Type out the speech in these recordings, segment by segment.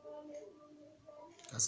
Kasa.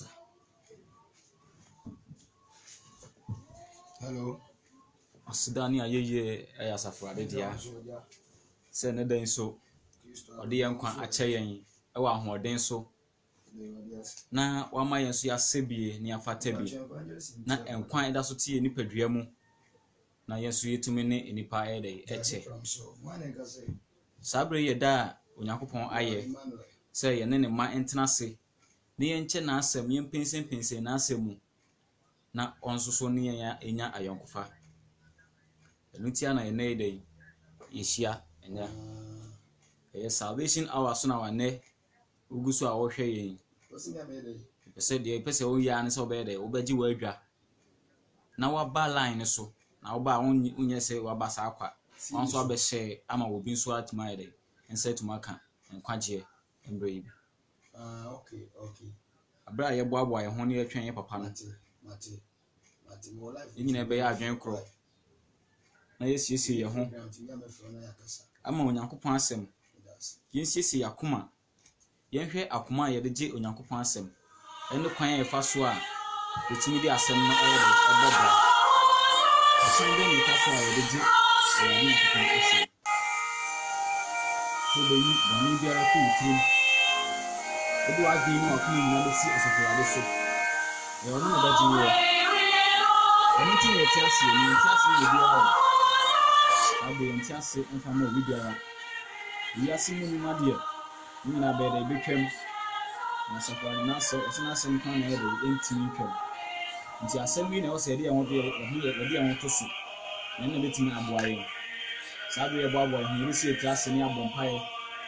Hello. Asidani ayeye ayasafrade dia. Se ne den so ode yankwa ache yen ewa ahoden so. Na wama yen so yasebie ni afata bi. Na enkwan eda so tie nipadua mu. Na yen so yetumi ne nipa ede eche. Sabre yeda Onyankopon aye se yen ne ma entena se. Ne yenche na asem yen pensen na asemu. Na onsoso ne yen enya ayonkofa. Enutia na ene ede yeshia enya. Salvation hour so na wane uguso a wo hwe yen. Pese de pese wo ya ne se obede obaji wadwa. Na waba line so na woba unye se waba sa akwa. Onso abehye ama obi nso atuma ede. Ense tuma ka enkwaje embre yi. Okay. Abra ye boaboa ye ho ne yetwen ye papa no. Mate. Mo life. Nyina be ya adwen kro. Na yesiesie ye ho. Ama Onyankopon asem. Yensiesie yakoma. Yenhwe akoma ye de je Onyankopon asem. Ene kwan ye fa so a betimi di asem no ede ebobra. Asem de ni fa so a ye de je Onyankopon asem. So de yi bani biara ku utrim. Edu adi ni akoma ni na si asafo so. Ye ono na daji wo. Eni ti ye ti ase ye biara. Abe enti ase enfa ma obi biara. Yi ase mu ni made. Ni na be de betwem. Na safari na so osina asem kan na ye de enti twem. Nti asem bi na o se de ho de ho to so. Na na betimi aboaye. Sabe ye boabo he ni se etiase ni abompaye.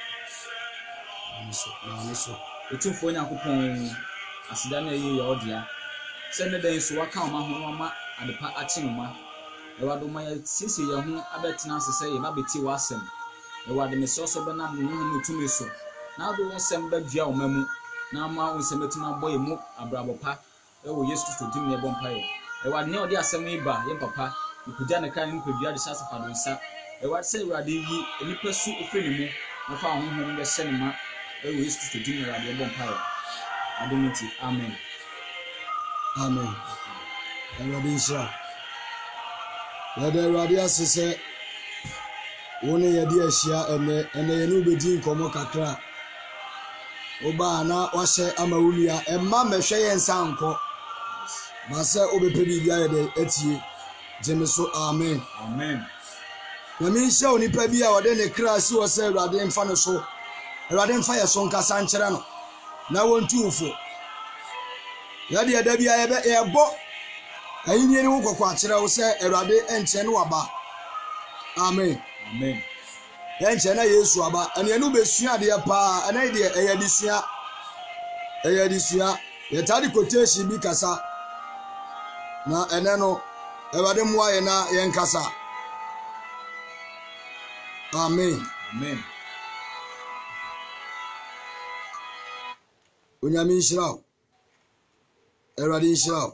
So. Etumfo Onyankopon asida na ye odia. Se ne den so waka ma ho ma adepa ache no ma. Ewado ma ya sisi ye ho abetena asese ye ba beti wasem. Ewade me so be na mu tumi so. Na do wonsem ba dua o mamu. Na ma wonsem betuna boye mu abrabopa. Ewo Yesu Kristo dim ne bompaye. Ewade ne odi asem iba ye papa. Ikuja ne kan nipadua de sasa fa donsa. Ewade se ewade yi enipa su efeni mu. Na fa ho be hye ne ma. Ewo Yesu Kristo dim ne ewade bompaye. Adoniti. Amen. Ewade insha. Yada ewade asese woni yedi ahia ene ye no bedi nkomo kakra. Oba na wahye amawulia emma mehwe ye nsa nko. Ma se obepe bibia ye de etie. Jeme so amen. Na mi nhyɛ onipa bi a wɔde ne kra si wɔ sɛ Awurade mfa no so. Awurade mfa yɛ so nkasa nkyerɛ no. Na wontu ufo. Yade yada bi a yɛbɔ ayini ne wo kokɔ akyerɛ wo sɛ Awurade enkyɛ no waba. Amen. Yenkyɛ na Yesu aba. Ene no besua de pa. Ene de ɛyɛ disua. Yɛtade quotation bi kasa. Na ene no Awurade mmoa yɛ na yɛnkasa. Amen. Onyame nhyira. Awurade nhyira.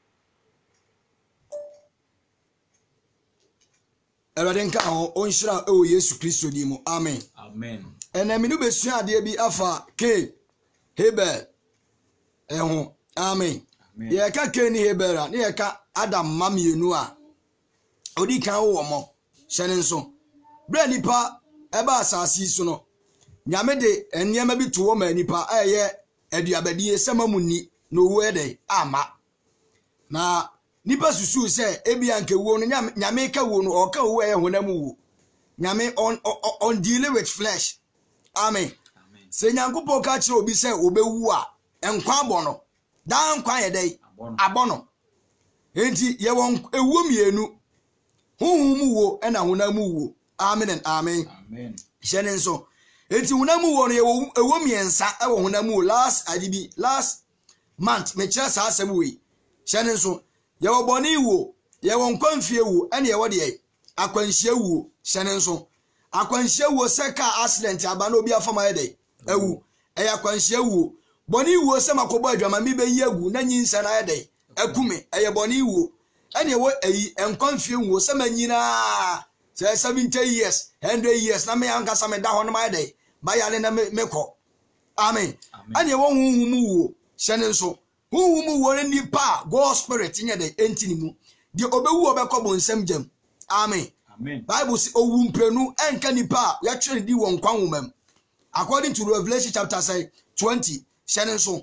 Awurade nka ho onhyira ewo Yesu Kristo di mu. Amen. Ena mi no besua ade bi afa Hebel eho. Amen. Ye ka ni Hebel a ne ye ka Adam mamienu a odi kan wo mo hyene nso. Bra nipa eba asasi so no. Nyame de enniema bi to wo ma nipa eye aduabadie semamunni no wo ede ama. Na nipa susu se ebia nke wo no nyame ka wo no o ka wo honam wo. Nyame on deal with flesh. Amen. Se Nyankopɔn ka kire obi se obewu a enkwa abono. Da nkwa ye dai abono. Enti ye won ewu mienu. Huhum wo na honam wo. Amen and amen. Hyene nso. Enti honam wo no ye ewu miensa e wo honam wo last month me kire sa asem we. Hyene nso ye wo boni wo ye wo nkwanfie wo ene ye wo de akwanhia wo. Hyene nso akwanhia wo se ka accident aba na obi afama ye de ewu eya akwanhia wo boni wo se makobo adwama mi be yi agu na nyinsa na ye de akume eye boni wo ene wo eyi enkwanfie wo se manyina 70 years 100 years na me anka sa me da ho na ma ye de ba ya le na mekọ Amen. And you won't move. Shannon so. Who were any pa, God spirit in the entinimu. The obewu obekobon semjem. Amen. Amen. Bible says, "O wumpenu and canipa." We actually do one woman. According to Revelation chapter 20, Shannon so.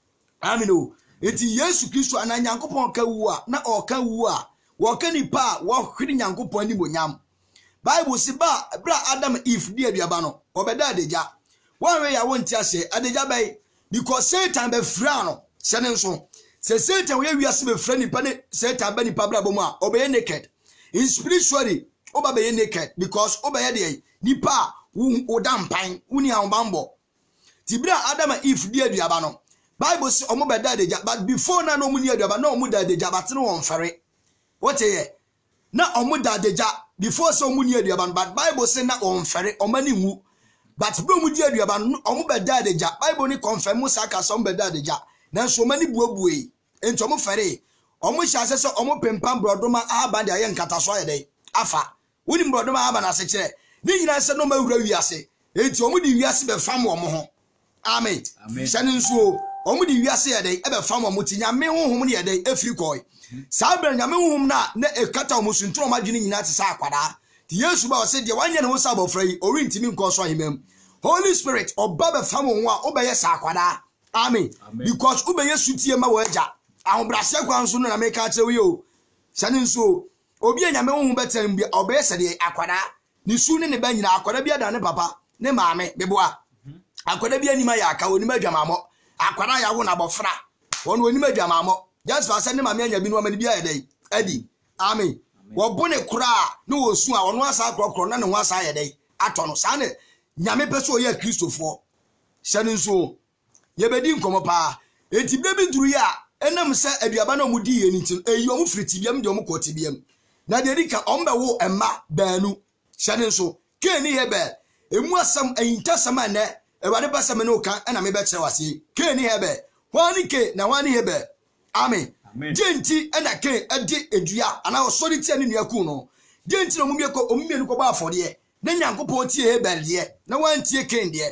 Amen. It is Yesu Christ and Yankopon Kawua, na or Kawua. Wakani pa, walk hitting Yankopon Nibunyam. Bible says, Bra Adam if dear Diabano, Obeda deja. One way I want to say, Adeja bay, because Satan be frano. Shannon so. Say Satan, we are some friendly penny, Satan Benny Pabla Boma, obey naked. In spiritually, obey naked, because obey nipa, odam pine, unia bambo. Tibra Adam if dear Diabano. Bible says, Omobeda deja, but before na no munia diaba, no muda deja, but no one ferry. What a na omuda deja, before so munia diaban, but Bible says na on ferry, or many who. But Bromudia diaban, Omobeda deja, Bible ni confirm Musaka some beda deja. Now so many buobuey. In Tomo Ferry, almost as a omo pempam brodoma aband ayan catasway day. Afa, winning brodoma abana seche. Nina said no more reviase. It's only the yasi be fam or moho. Amen. Shannon so, only the yasi a day, ever fam or mutinya me home a day, a few coy. Saber Yamu na ne a cata musun trauma imagining in that saquada. The Yesuba said the 1 year no sabo frey or intimate cause him. Holy Spirit or Baba Famua obey saquada. Amen. Because ubeye sutie ma waja. Ahobrase kwanso na make a tell you. Shannon so. Obi anyame hu betem bi obeye sede akwada. Ni su ne ne ba nyina akwada bia da ne papa. Ne maame beboa. Akwada bia ni ma ya aka oni madwamamo. Akwada ya wo na bofra. Won oni madwamamo. Just for say ne maame anya bi no ma ne bia ye dai. Adi. Amen. Wo bone kura ne wo su a wono asa akrokro na ne ho asa ye dai. Ato no sa ne nyame pese o ye Kristofo. Shannon so. Yebedi nkomo pa enti bebi duru ya enam se aduaba na omudi ye ntin eyi omu friti biam de omu koti biam na de rika ombe wo emma baanu Shannon so keni hebe emu asam ayinta sama ne ewade basam ne oka na me be kire wase keni hebe wani ke na wani hebe amen genti na ke ade edua ana osori tie ne nuaku no genti no omumie no ko ba afode ne nyankopon tie hebe de na wantie ken de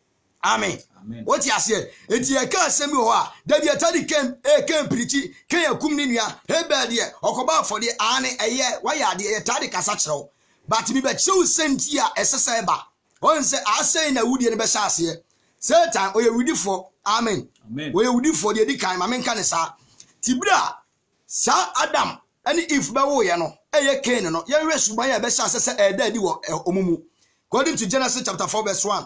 amen. What you say? It's a car semi wa. That you tell the came pretty, came kumnia, hey badia, or coba for the ane a year, why are the Tadi Casatro? But to be but so sent here as a saber. One say, I say in a woody and Bessas certain or you would do for, amen. We would do for the Dicam, amen, canessa. Tibra, Sa Adam, and if Bawoyano, a cano, you rest by a Bessas a daddy or Omumu. According to Genesis chapter 4, verse 1.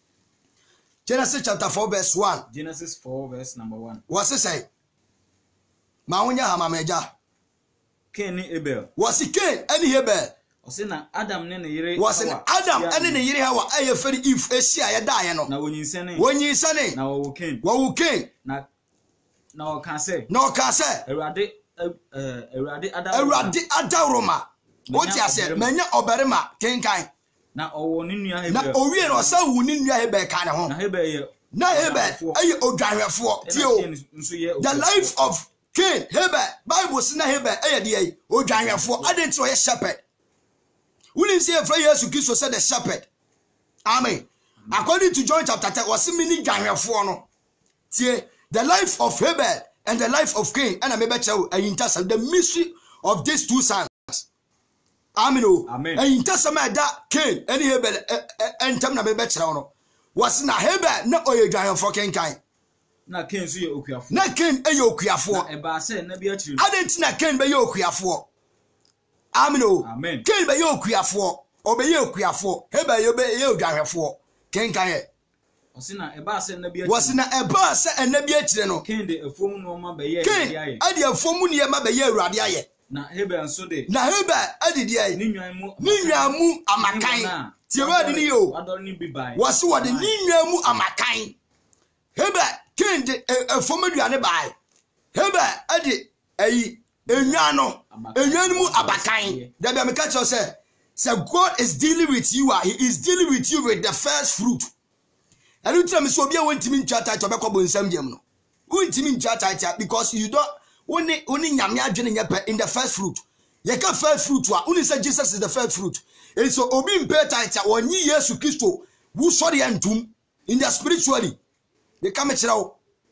Genesis chapter 4 verse 1. Genesis 4 verse number 1. What's it say? Maunya hamameja. Cain ni Abel. What's it Cain any Abel? Osina Adam ne yire. Was it Adam and ne yire hawa aye feri if esia ya da ye no. Na wonyinsane. Wonyinsane. Na wo Cain. Wo Cain. Na o kan say. Na o kan say. Ewurade Adam. Ewurade Adaroma. What you say? Menya oberema kenkan. Na owo ni nua Hebel. Na owie no sa wu ni nua Hebel kan ho. Na Hebel ye. Na Hebel aye odwanhwefo tio. The life of Cain Hebel Bible say na Hebel aye de odwanhwefo adenti o ye shepherd. Wouldn't say for Jesus Christ said the shepherd. Amen. According to John chapter 10 was mini dwanhwefo no. Tie the life of Hebel and the life of Cain and I may bet you the mystery of these two sons. Amen. Amen. And in Testament that Cain any Hebel and Tam na be betre no was na Hebel na oyedwan for Cain kind. Na Cain so ye okuafo. Na Cain e ye okuafo. Na e ba se na bi akiri. Adenti na Cain be ye okuafo. Amen. Amen. Cain be ye okuafo. Obe ye okuafo. Hebel ye be ye odwanhwefo. Cain kind. Osina e ba se na bi akiri. Was na e ba se na bi akiri no. Cain de afom no ma be ye Cain ade afom ne ma be ye Awurade aye. Na Hebel nso de. Na Hebel adidi aye. Ni nwa mu amakan. Tie word ni yo. Ador ni bi bai. Was what the ni nwa mu amakan. Hebel Cain de afom aduane bai. Hebel ade ayi enwa no. Enwa mu abakan. Da be make sure say God is dealing with you. He is dealing with you with the first fruit. And you tell me so be won timi ntwa tight obekọ bo nsam dem no. Won timi ntwa tight because you don't only nyame adwene nya in the first fruit. Ye ka first fruit wa only say Jesus is the first fruit. And so obi mpe tight onyi Yesu Kristo wu sori entum in the spiritually They come chirawo.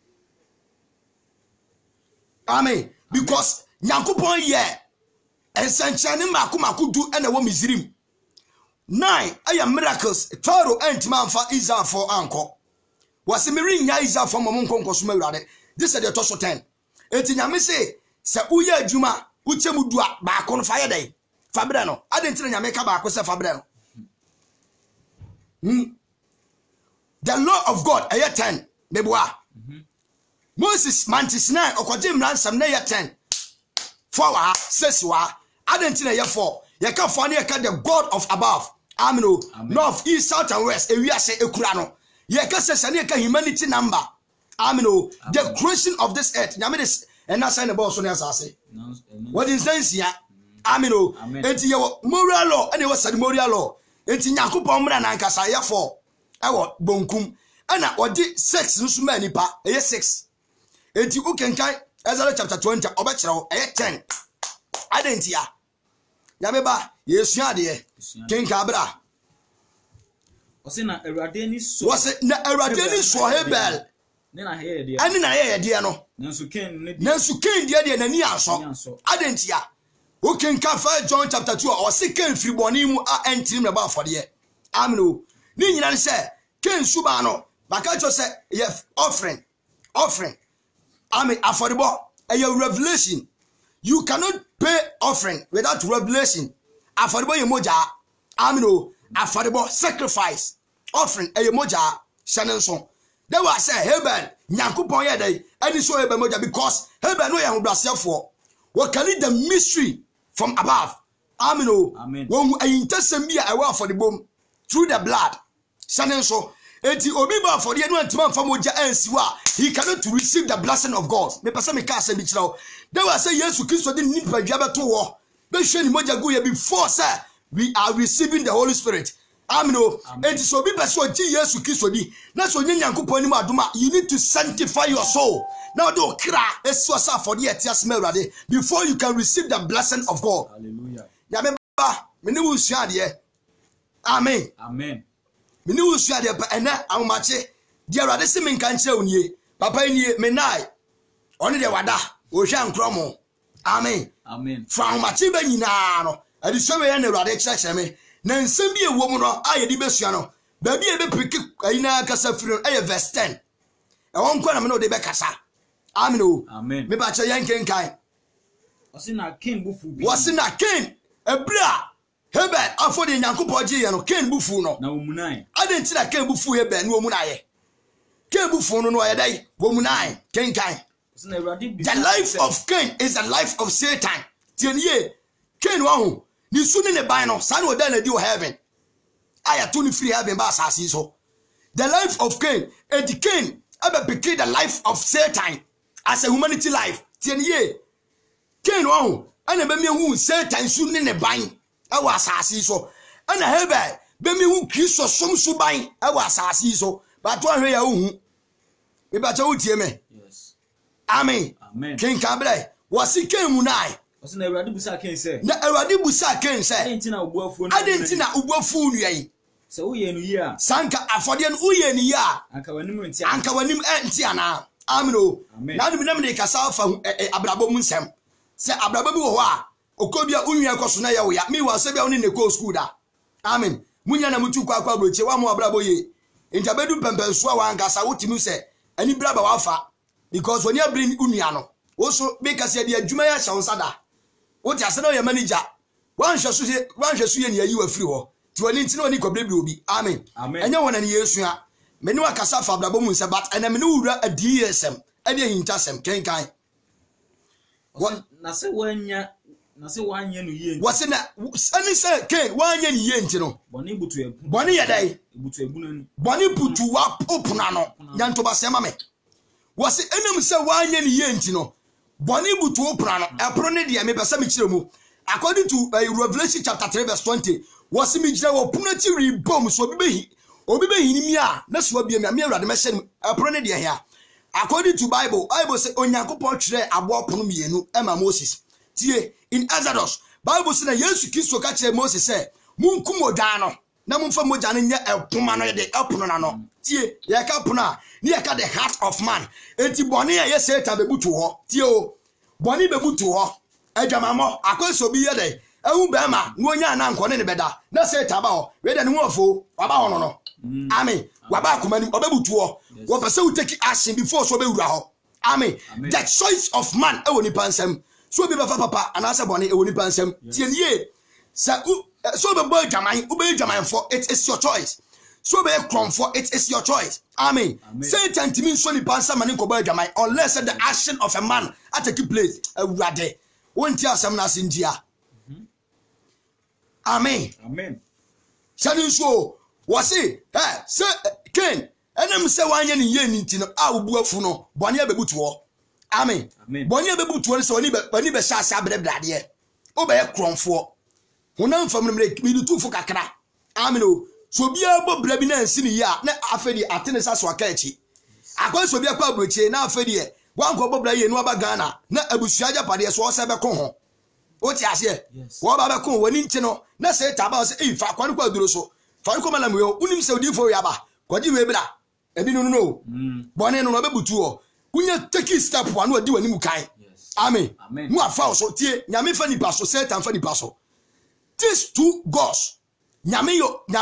Amen. Because Nyankopon ye ensanchane maku du ene wo Misrim. 9 aya miracles Pharaoh entman fa Israel for anko. Was me ring ya Israel for momon konkoso mawurade. This is the toso 10. Enti nyame say se uye adwuma uchemu du ba akon fa ye dey. Fa bre no. Adentina nyame ka ba akon se fa bre no. The law of God aya 10. Beboa. Moses mantis 9 okoje mransam na ye 10. 4 wa 6 wa. Adentina ye 4. Ye ka 4 na ye ka the God of above. Amen. North, east, south and west. E wi ase ekura no. Ye ka se na ye ka humanity number. Amen. The creation of this earth. Nyame this and na sign the boss on asase. What is this here? Amen. Enti ye moral law and ye was ceremonial law. Enti Nyankopon mra na nkasa ye 4. Ewo bonkum. Ana odi 6 nso ma nipa. Eye 6. Enti ukenkan Ezra chapter 20 obekere eye 10. Adentia. Nyame ba Yesu ade kenka abra. Wose na Awurade ni so. Wose na Awurade ni so Hebel. Ne na he de. Ani na ye de no. Nansu Ken ne. Nansu Ken de na ni anso. Adentia. O kenka 1 John chapter 2 o se Ken firi boni mu a entrim na ba afode. Amen. Ni nyina ne se Ken suba no. Baka cho se ye offering. Amen. Affordable. A revelation. You cannot pay offering without revelation. Affordable yemoja. Amen. Affordable sacrifice. Offering a yemoja. Shannon. They will say, Hebel, Nyankopon ye dey. Any so Hebel moja because Hebel no yan brasier for. What can it the mystery from above? Amen. When I intercede me, I work for the bomb through the blood. Shannon so. Eti obi ba for the no antima fa moja ensiwa he cannot receive the blessing of God. Me pesa me ka say bi kira. They will say Yesu Kristo din nipa dwa beto wo. Be hwe ni moja go ye before say we are receiving the Holy Spirit. Amen. Eti so obi pesa o ji Yesu Kristo di. Na so nya Nyankopon ni adoma you need to sanctify your soul. Now do kra esu sa for the etias mewrade before you can receive the blessing of God. Hallelujah. Ya me ba me ni wo sua de. Amen. Amen. Mini usua de pa ena awomache de Awurade se menka nche onie papa nie menai one de wada o hwa nkromo amen fra awomache ba nyina no ade so we na Awurade kyerɛkyerɛ me na nsɛm bi ewo mu no aye di besua no ba bi e be piki ayina kasa firi no verse 10 e won kwa na me no de be kasa amen o me ba kyerɛ yanken kan wasina king ebra Hebel afọ de Nyankopon ji ye no Ken bufu no na omunai adenti na Ken bufu Hebel no omunaye Ken bufu no ye dai omunai kenkan the life of Ken is the life of Satan tieniye Ken wa hu ni sunu ne ban no sa na oda na di o heaven aya to ni free heaven ba asasi so the life of Ken and Ken aba became the life of Satan as a humanity life tieniye Ken wa hu ana be me hu Satan sunu ne ban awa asasi so ana Hebel be mi hu Kristo som suban awa asasi so ba to ahwe ya hu e ba cha utie me yes amen king kabre wasi Ken mu nai wasi na Awurade busa Ken say na Awurade busa Ken say adentina ubuafu nu yai se uye nu yi a sanka afode no uye ni ya anka wanim enti ana amen o na du binam de kasa fa abrabo mu nsem se abrabo bi wo ho a okobia unwia koso na ya mi wa se bia oni ne ko school da amen munya na mutu kwa abroche wa mo abrabo ye ntabedu pempenso wa angasa wotimi se ani braba wa fa because when you bring unwia no wo so be kase dia adwuma ya hye da wo ti ase na ye manager wan hweso ye ne ayi wa firi ho ti woni nti na oni kobre bi obi amen enye wona ne Yesu a me ne wakasa fa abrabo mu se but ena me ne wura adiyesem ade hintasem kenkan na se wanya na se wanye no ye wase na ani se Ken wanye ni ye nti no boni butu ebu boni ye dai butu ebu nanu boni butu wa opuna no nyanto ba sema me wase enam se wanye ni ye nti no boni butu opuna no epro ne de me pesa me kire mu according to Revelation chapter 3 verse 20 wase me gire wo puna ti rebom so obi be hinimi a na so bia me Awurade me hye epro ne de hia according to Bible say Onyankopon twere abo pono mienu ema Moses tie in Exodus Bible say na Yesu Kristo ka kire Moses say munkum odan no na mumfa mogya no nya epoma no de epono na no tie ye ka pona ni ye ka the heart of man enti bone ye Satan bebutu ho tie o bone bebutu ho adwamamo akoso bi ye de ewu be ma no nya na nkone ne beda na Satan ba ho we de ne ho afo waba ho no amen waba akomani obebutu ho wo pese we take action before so be wura ho amen the choice of man e woni pansem so be fa papa anase bone e woni pansem tie nie so be boy jaman ube jaman for it is your choice so be crom for it is your choice amen Satan to mean so ni pansem man ko boy jaman unless the action of a man take place awurade wonti asem na asendia amen shani so wasi say Cain enem se wanye ni ye nti no a obu afu no bone abebutu ho amen bone abebutu ho so oni be sha sha brebrade ye o be kromfo honam fam no me du fo kakra amen o so bia bo bra bi na nsi ni ya na afedi atene sa so aka echi akwa so bia kwa abrochie na afedi e wanko bo bra ye no aba Ghana na abusua japade so o se be ko ho o ti ase wo ba be ko woni nti no na se taba o se fa kwa no kwa duro so fa ko malam yo unim se odi fo ya ba kwaji we bra ebi no bone no be butu o unya take step one odi wani mu kan amen mu afa so tie nyame fa ni paso Satan fa ni paso these two gods nyame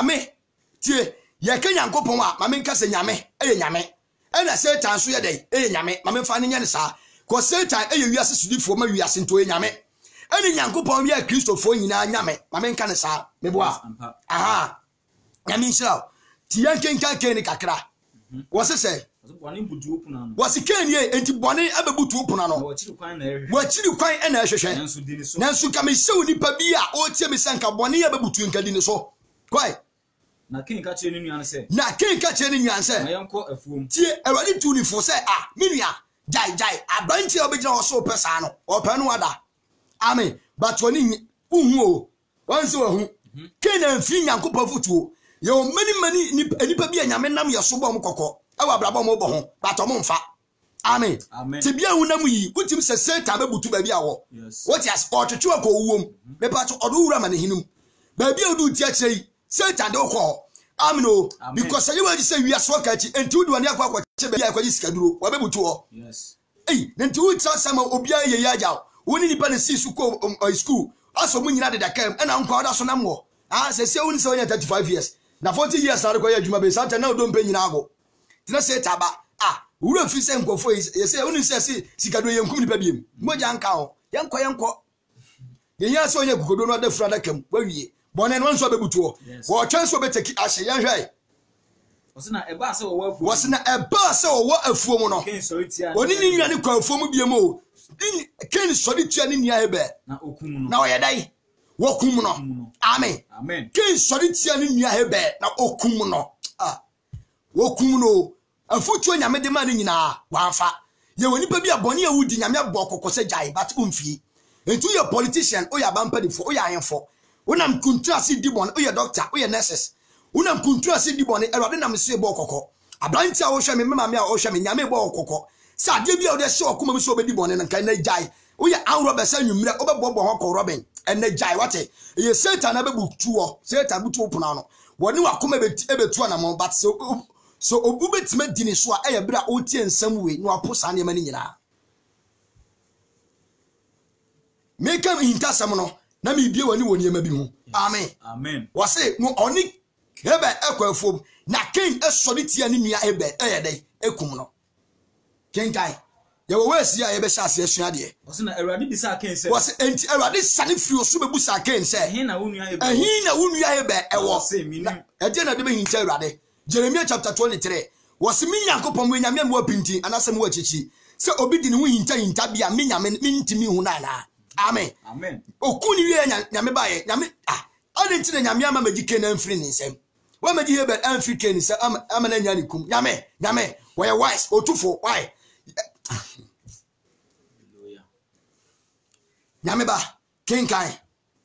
tie ye ka Nyankopon a mame nka se nyame eye nyame ena Satan so ye dey eye nyame mame fa ne nya ne sa ko Satan eye wiase sudifo ma wiase nto eye nyame ene Nyankopon wi a Kristofo nyina nyame mame nka ne sa meboa aha nyame nshira tie kenka ken kakra wose se wose ken ye enti bone abebutu opuna no wachiri kwan ena ahwehwe nanso ka me sew nipa bi a o tie me sanka bone ya bebutu nkadi ne so kwai na ken ka che ne nuan se na yanko afuom tie ewani tu ni fo se menua jai abanti obegina oso pesa no opanu ada amen but woni uhu o wanse wahu ken amfi Nyankopon futuo yo many nipa bi anyame nam ye so bom kokko awa brabo mo bo ho bato mo mfa amen ti bia hu nam yi utim se Satan bebutu ba bi awo what is otwetwe ko wuom me pato odo wura ma ne hinum ba bia odu ti akirei Satan de ko amen o because you want to say we are so kachi enti udu ani akwa che ba bia akwa sikaduro wa bebutu ho nenti utsa sama obia ye yaja woni nipa ne si su ko school aso mu nyina de dakam na nkwa oda so nam wo se woni se woni 35 years na 40 years na rekoya adwuma be Satan na odo mpa nyina ago tina se taba wura fi se nkofo ye se woni se sikado ye nkum nipa biem moja nka ho yenko ye nya se onye gugodo no da fura da kam wawie bone no nso bebutu ho wo twen so beteki ahye ye hwai wasina eba se wo afuo afuo mu no oni ni nwa ne kwa afuo mu biem o ken sori tua ni nia hebe na okumu no na oyedai wokum no amen ken sori tia ni nua hebe na okum no wokum no afutu nyame de ma ni nyina wanfa ye woni pa bi abone ya wudi nyame abokoko se jai but umfie entu ye politician o ya bampadifo o ya ayenfo unam kuntrasi dibon o ye doctor o ye nurses unam kuntrasi dibon erode nam se bokoko abranti a wo hwe me mama a wo hwe me nyame bokoko sa de bi a wo de se okuma mi so obedi bon na kan na jai o ye anro be sa nwumre o be bobo ho ko robin ene jai wate ye Satan abebutuo Satan butu opuna no woni wakoma ebetu na mo but so obu betima dini so a eye bra o tie nsam we no aposa ne mani nyina meka hintasam no na me bie wani woni ema bi hu amen wase no oni hebe ekwafuom na ken esori tia ne nua ebe eye dai ekum no kenkai ye wo wesi a ye be sha ase asua de wase na Awurade bisa Cain se wase enti Awurade sane firi so bebusa Cain se ehin na wonua hebe ewo eje na de be hinta Awurade Jeremiah chapter 23 wase mi Nyankopon we nyame mo apinti anase mo achichi se obi di ne hu hinta bia mi nyame mintimi hu na na amen okuni wie nyame bae nyame ade ntine nyame ama magike na mfiri ne nsem wa magi hebe amfiri Cain se ama na nya ne kum nyame we wise otufo why nyame ba kenkai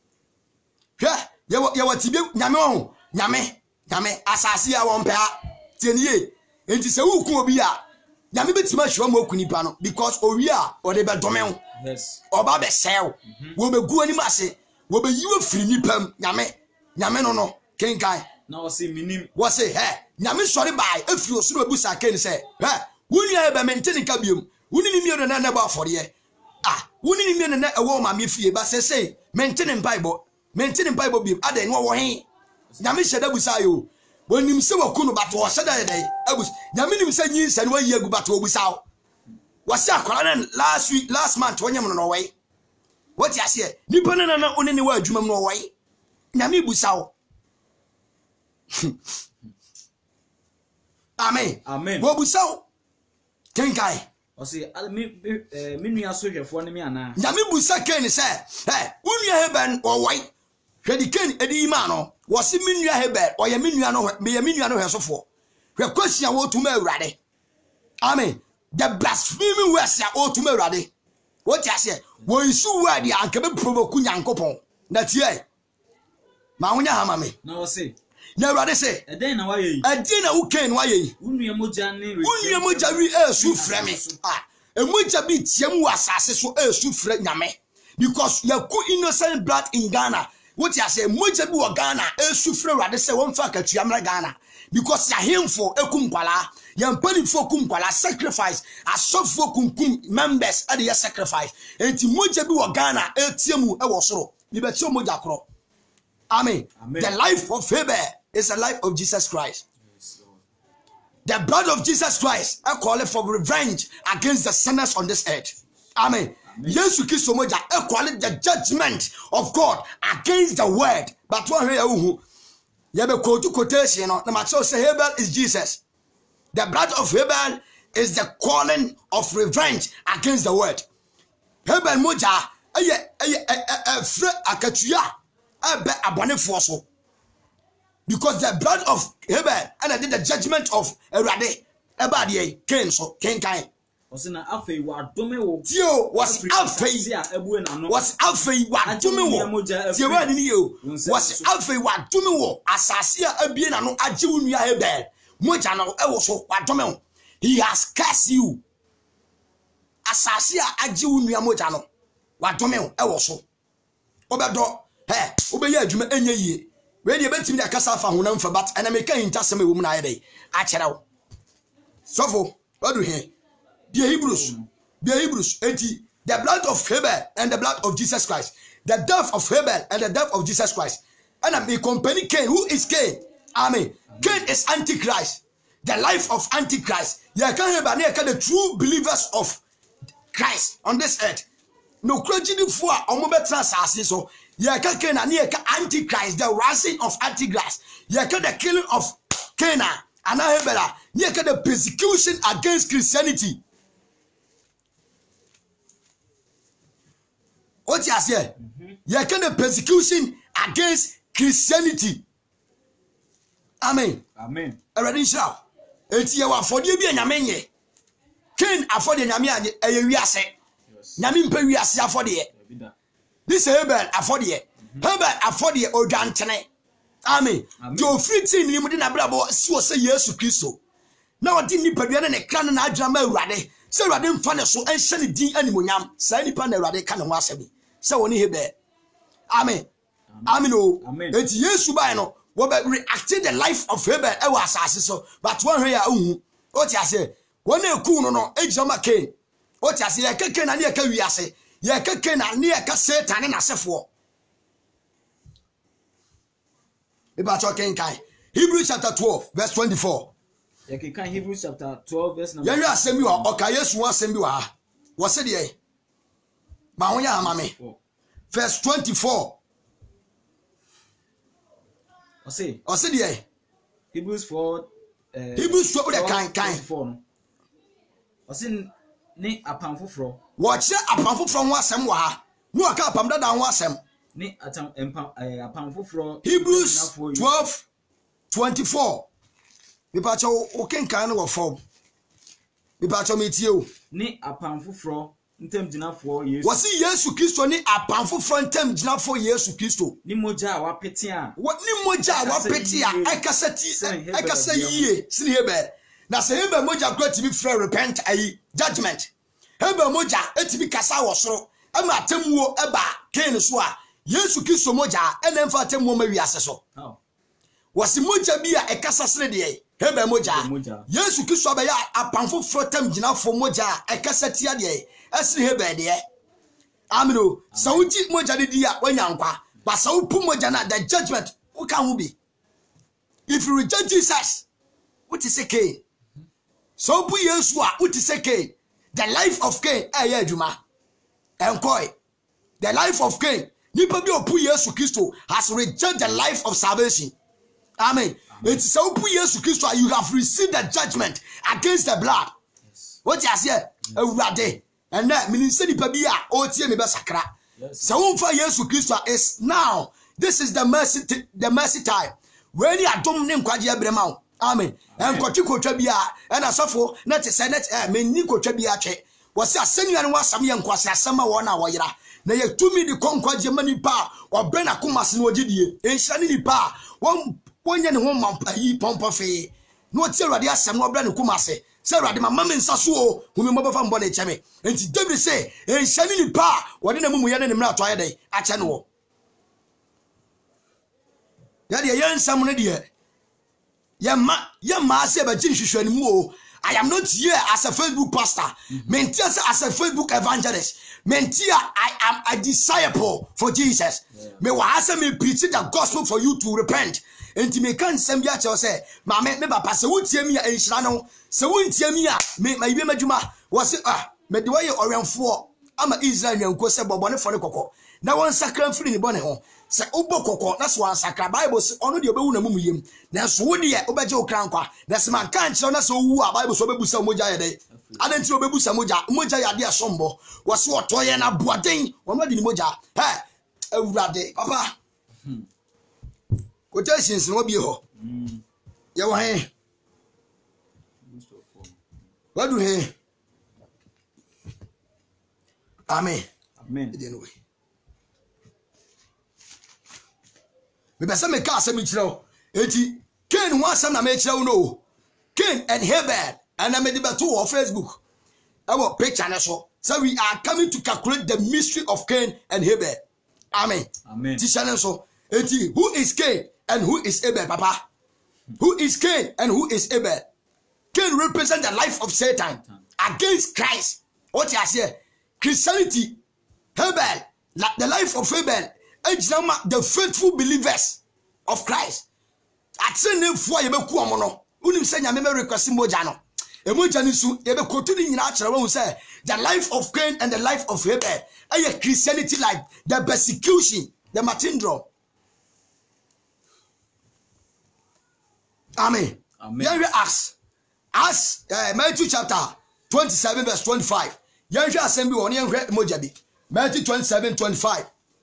hwe ye watibe nyame ho nyame asase a won pa tieniye enti se wuku obi a nyame betima hwe mo okunipa no because owi a ode be dome ho oba be sew wo be gu ani mase wo be yiwe firi nipam nyame no kenkai na wose minim wose nyame sori bai afiri osoro abusa Cain say wuni Abel maintain ka biom wuni ni mienu na ba afore wuni ni mienu na ewo ma me fie ba say maintain Bible biom ada en wo hen nyame hyeda busa yo wonim se wakunu bato wo hyeda dey abus nyame nim se nyi se ne wayi agu bato wo busa wase akwara na last month wonyem no way what you say nipa na onene wa adwuma no way nyame busa wo amen wo busa wo kenkai o say me nua so hwefo ne me ana nyame busa Cain say unua Abel wo way hwedi Cain edi ma no wo se me nua Abel o ye me nua no hwesofo hwe kwasia wo tuma awurade amen the blaspheming words ya o tuma awurade what you say wo isu word ya anka be provoke nyankopon na tie ma wonya hama me na wo say na awurade say eden na waye eden na wo Cain waye unua moja ne unua moja wi esu frɛ me emoja bi tiam wo asase so esu frɛ nyame because yaku innocent blood in Ghana what you say moja bi wo Ghana esu frɛ awurade say won fa katua mra Ghana because ya hemfo ekum kwala yampani fo kum kwala sacrifice asofo kumkum members ade ya sacrifice enti moja bi wo Ghana etiemu e wo soro ni be tie moja kro amen the life of Abel is the life of Jesus Christ. Yes, Lord. The blood of Jesus Christ I call it for revenge against the sinners on this earth. Amen. Yes, Kristo moja I call it the judgment of God against the word. But one here who you be quotation no na macho say Abel is Jesus. The blood of Abel is the calling of revenge against the word. Abel moja free akatua ebe abonefo so. Because the blood of Abel and I did the judgment of Erade Ebadie Cain so Cain was na afei wa dome wo tio was afei was afei wa dome wo tio wa ni yo was afei wa dome wo asase a abie na no agye wo nua Abel moja no e wo so wa dome wo he has cursed you asase a agye wo nua moja no wa dome wo e wo so obedo obeya adwuma enye yie we dey betimi da kasa fa honam fa but ana meka hintasem ewo mu na ayede a kere wo sofo wadu he the Hebrews enti the blood of Abel and the blood of Jesus Christ the death of Abel and the death of Jesus Christ and I be company Cain. Who is Cain? Amen. Cain is Antichrist, the life of Antichrist. Ya can have the true believers of Christ on this earth. No clergy for omobetra sase so ya can Cain and Antichrist, the rising of Antichrist. Ya can the killing of Cain and Abel. Ya can the persecution against Christianity. What you say? You can the persecution against Christianity. Amen. Amen. Already shout. Enti ya afode bi anyame nye. Cain afode anyame anye wiase. Nyame mpa wiase afode ye. This Abel afode ye. Abel afode ye odwantene. Amen. Jo friti ni mu de na brabo si wo se Yesu Kristo. Na odi ni padua ne kra na adwama Awurade. Se Awurade mfa ne so enhye ne din animonyam. Sa nipa na Awurade ka ne ho asabi. Se woni Abel. Amen. Amen. Oh. Enti Yesu bai no we reacted the life of Abel e was asase so but one here ohu o ti ase won e ku no ejama Cain o ti ase ye keke na ne ka wiase ye keke na ne ka Satan na sefo e ba talking kai Hebrews chapter 12 verse 24 ye ke kan Hebrews chapter 12 verse number ye wi asem bi o ka Yesu asem bi wa wo se de ma ho ya ama me verse 24 I said, yeah. Hebrews 4. Hebrews 4 kind. I said, ne apam fro. Watch apam from wasem wa. No aka apam da wasem. Ne apam fro. Hebrews 12:24. Me pa cho o kenkan no form. Me pa cho me tie o. Ne apam fro. Ntem jinafo Yesu. Wasi Yesu Kristo ni apamfo frontem jinafo Yesu Kristo. Ni moja wa pete a. Ni moja wa pete a ekasa yie sini Abel. Na se Abel moja kwa tibi frɛ repent ayi judgment. Abel moja etibi kasa wo soro. Ama atemuo eba Cain so a Yesu Kristo moja enemfa atemuo ma wiase so. wasi moja bi a ekasa sere de Hebel moja Yesu Kristo abeya apamfo frotam ginafo moja ekasa tia de esre Hebel de amino sawuti moja de dia wanyankwa ba sawupu moja na the judgment who can be if you reject Jesus what is Cain so pu Yesu a what is Cain the life of Cain eye adwuma enkoi the life of Cain nipa bi opu Yesu Kristo has rejected the life of salvation. Amen. It's so pu Yesu Kristo you have received the judgment against the blood. Yes. What you say? Ewurade. And that meaning say nipa bi a o tie me be sakra. So umfa Yesu Kristo is now. This is the mercy time. When you adom ne nkwaje abrema wo. Amen. En kwatwe kotwa bi a na sofo na te se na me ni kotwa bi atwe. Wo se asenu ane wasam ye nkwase asema wo na wo yira. Na ye tumi di konkwaje manipa obre na komase na ogidie. Enhira ni nipa wonye ne ho mampa yi pompo fe. No tie Awurade asem no obre ne komase. Se Awurade mama me nsaso o, humi mobafa mbo na cheme. Enti David say, enhira ni nipa wode na mumu ye ne mra to ayede ache ne wo. Ya de ye nsam no de ye ma se ba jin hwehwani mu o. I am not here as a Facebook pastor. Mentia as a Facebook evangelist. Mentia, I am a disciple for Jesus. Me wa asa me preach the gospel for you to repent. Enti me kan sem bia che say, ma me papa se wotie mi a enhira no. Se wontie mi a me ibe madwuma. Wo se me de waye orenfo ama Israel nyanko se bobone fore kokko. Na won sakran firi ni bone ho. Se ubo kokko na so ansakra Bible se ono de obewu na mumuyem. Na so wo de obeje okrankwa. Na se man kan kire na so wu a Bible so obebusa moja ye dey. Adenti obebusa moja ya de asombo. Wo se otoye na boaden. Wo de ni moja. Awurade papa. Quotations no bi ho. Ye wo he. What do he? Amen. Amen. Anyway. Me besa me ka asem kire eti Cain ho asem na me kire no Cain and Hebel and I made the beto on Facebook our picture na so we are coming to calculate the mystery of Cain and Hebel. Amen. Amen. Teacher so eti who is Cain and who is Abel, papa? Who is Cain and who is Abel? Cain represents the life of Satan against Christ. What you say? Christianity. Hebel, the life of Hebel, the faithful believers of Christ. At same for you be ku omono. Unim say nya me request moja no. Emoja ni su ye be kotu ni nyina akere wo say the life of Cain and the life of Hebel. Aye Christianity life, the persecution, the martyrdom. Amen. Amen. Here we ask Matthew chapter 27 verse 25. Here we assembly on here moja bi. Matthew 27:25.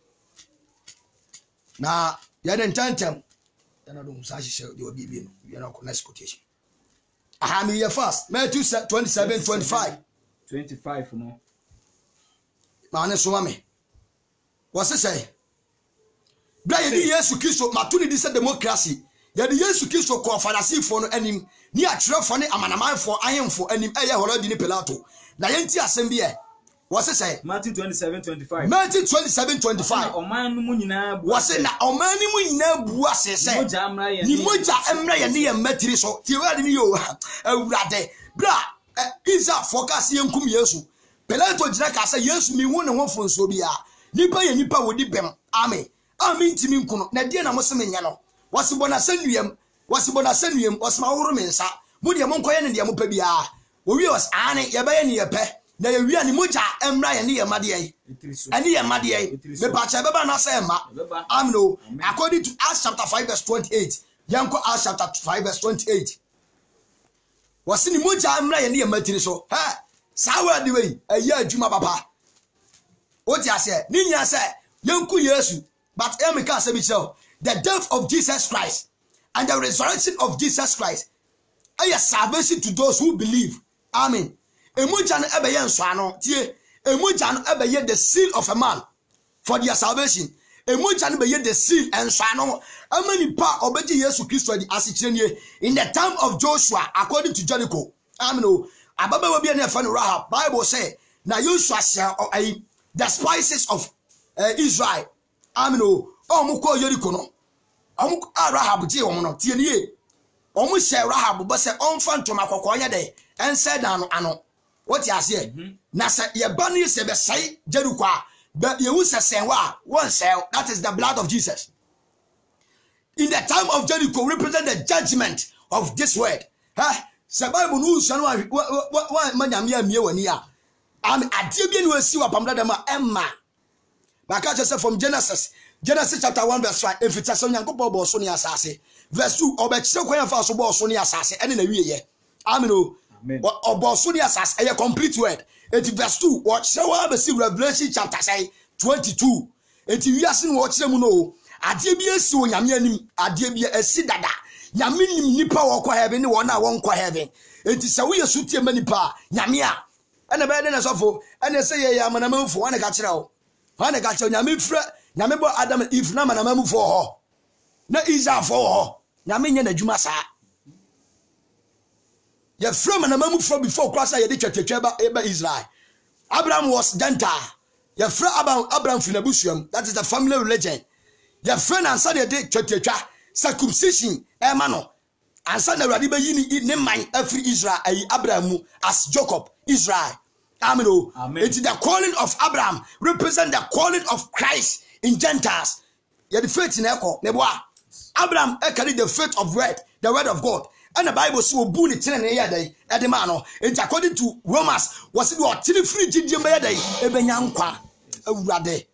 Na ya den tantem ya na do sa hihye de obi bi no ya na next quotation. Aha me here first Matthew 27:25. 25 no. Ma ne so ma me. What say? Bra ye di Yesu Kristo matuni di se democracy. Ya di Yesu Kristo ko Farisifo no anim ni akyerefo ne amanamanfo ahemfo anim eye horo di ni Pilato. Na yenti asem bi e. What say? Matthew 27:25. Matthew 27:25. Oman no mu nyina bu. What say na oman ni mu nyina bu ase say. Ni moja emra ye ne ye matiri so. Ti wa ni yo awurade. Bra Isa focus ye nkum Yesu. Pilato gina ka say Yesu mi hu ne ho fonso bia. Nipa ye nipa wodi bem. Amen. Amen timi nkuno. Na die na mo se menya no. Wasibona sanuem. Wasma woro mensa. Mo de mo nkoye ne de mo pa bia. Wo wi was ane ye ba ye ne ye pe. Na ye wi ani moja emra ye ne ye made ye. Ani ye made ye. Me pa cha beba na say ma. Amno according to Acts chapter 5 verse 28. Yanko Acts chapter 5 verse 28. Wasini moja emra ye ne ye matiri so. Ha! Sawa de we ayi adwuma papa. Oti ase ni nya say yanku Yesu but emeka say bi cheo. The death of Jesus Christ and the resurrection of Jesus Christ is salvation to those who believe. Amen. Emoja no ebe ye nso ano tie emoja no ebe ye the seal of a man for their salvation. Emoja no be ye the seal enso ano amani pa obeji Yesu Kristo di asikyerenie in the time of Joshua according to Jericho. Amen. Ababa we be na fa no Rahab. Bible say na Joshua share the spices of Israel. Amen. Mukọ Jericho no Rahab je omo no tie nie omo she Rahab bo se onfa ntoma kokko nya de ense dan ano what you say na se ye ba no se be sai Jericho a but ye wu se sen wa won sell. That is the blood of Jesus. In the time of Jericho represent the judgment of this word. Se Bible no so no wa manyame amie wani a adie bi no asi wa pamda dem a emma baka say from Genesis chapter 1 verse 5 if it's so nyankopon bo so ne asase verse 2 obekire kwan fa so bo so ne asase ene na wieye amen o obo so ne asase e complete word it verse 2 what say wa be see Revelation chapter 22 it wiase no wo kire mu no ade bi esi o nyame anim ade bi esi dada nyame nim nipa wo kwa heaven ne wona won kwa heaven enti se wo yesu tie manipa nyame a ene be na sofo ene se ye ya manamamfo wane ka kire wo wane ka kire nyame fra nyame bo Adam if na manamamfo ho na Israel fo ho nyame nya nadwuma saa ye fra manamamfo before kwasa ye de twetwetwa ba Israel. Abraham was Gentile. Ye fra Abraham finabusuam, that is the family religion. Your friend and son de twetwetwa circumcision emano and son the radiba yini ne man every Israel Abraham as Jacob Israel. Amen. It is the calling of Abraham represent the calling of Christ in Gentiles. You the faith in echo neboa Abraham carry the faith of the word of God. And the Bible so bu ni tene ne yade e de ma no. It according to Romans was it what tene free gidie be yade e benya nkwa awurade.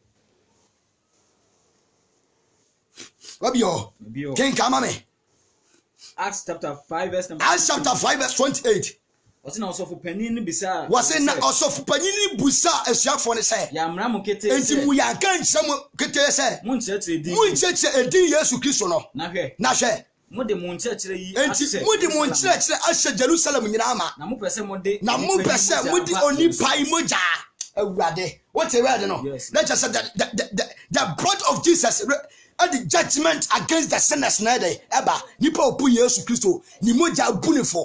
Wabio ken kama me Acts chapter 5 verse 28. Was na osofu panyin ni bisa was na osofu panyin ni busa asuafo ne say ya mra mo kete enti mu ya kan kyerem kete say mu nkyerɛkyerɛ edin Yesu Kristo no na hwɛ mo de mu nkyerɛkyerɛ yi enti mo de mu nkyerɛkyerɛ ahyɛ Jerusalem nyina ama na mo pɛsɛ mo de onipa imoja awurade what a word no let's just say the blood of Jesus the judgment against the sinners na dey eba nipa opu Yesu Kristo ni moja bunifo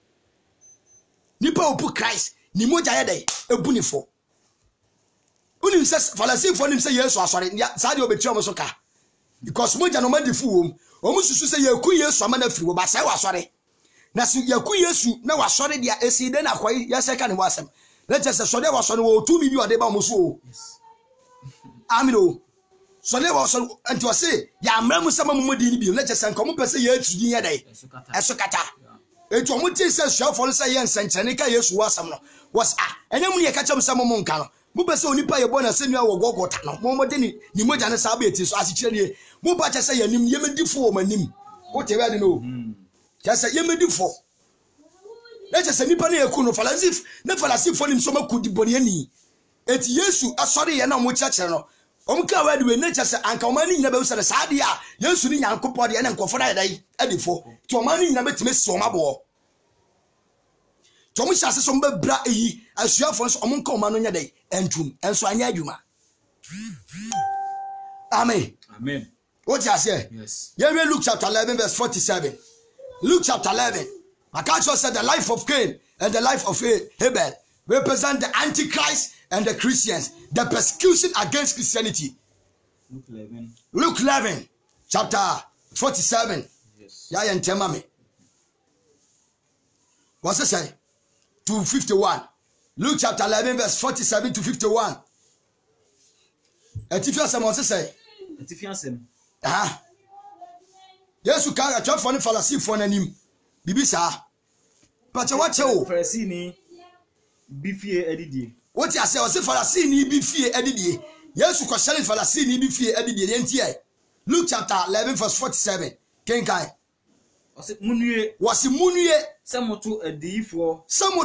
nipa opu Christ ni moja ye dey ebunifo unim say Pharisee for nim say Yesu asore sa dey obetri omo so ka because moja no madifu wom omo susu say yaku Yesu amana firi wo ba say wasore na so yaku Yesu na wasore dia esi de na kwai ya seka ne wasem let's just say so dey wasore wo 2 million de ba omo so amino so le was and to say ya amram sama mumudi ni bi let's say nkomo pese ya atudi ye dai esokata etu omo ti say suafo say ye nsenkyene ka Yesu wasam no was enyam ne ye ka chem sama mo nka no mo pese onipa ye bona senua wo gogota no mo de ni moja ne sa ba eti so asikire ne mo ba che say ya nim ye medifo o manim wo te we de no che say ye medifo let's say nipa ne eku no Pharisee fo nim so makudi boni ani eti Yesu asori ye na mo chakere no omka wadi we nature se anka omani nyina be usere saade a Yesu ni nyankopɔ de na nkofo na dai adifo to omani nyina betime si omabo to mo hyase so mbabra eyi asuafo so omonka omano nya dai entum enso anya adwuma amen what you say yes here we Luke chapter 11 verse 47 Luke chapter 11 Akacho said the life of Cain and the life of Abel represent the Antichrist and the Christians, the persecution against Christianity. Luke 11 chapter 47. Yes. Ya yentema me. What's it say? To 51. Luke chapter 11 verse 47 to 51. Etifiasem what's it say? Etifiasem. Yesu ka atwa for ne Pharisee for nanim. Bibi sa. But what you? Pharisee ni bifie edidie. What you say? Was Pharisee ni bifie edidie. Yesu ko share Pharisee ni bifie edidie enti Luke chapter 11 verse 47. Kenkai. Was munue samoto adifo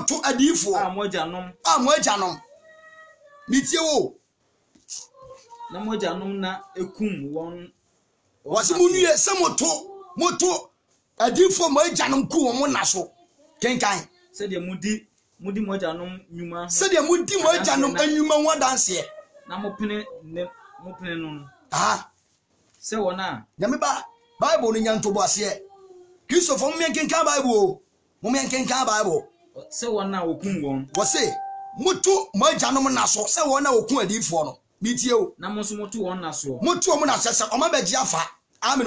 amojanom mitie wo na mojanom na ekum won was munue samoto adifo mojanom ku won na so kenkan se de mudi mojanom nyuma se de mudi mojanom anyuma wo danse na mopene no se wona nyame ba Bible ni nyanto bo ase Christopher mumenkenka Bible mumenkenka Bible se wona okum won wo se mutu mojanom na so se wona okun adifo no mitie o na mo so mutu won na so mutu o mo na se o ma beji afa ameno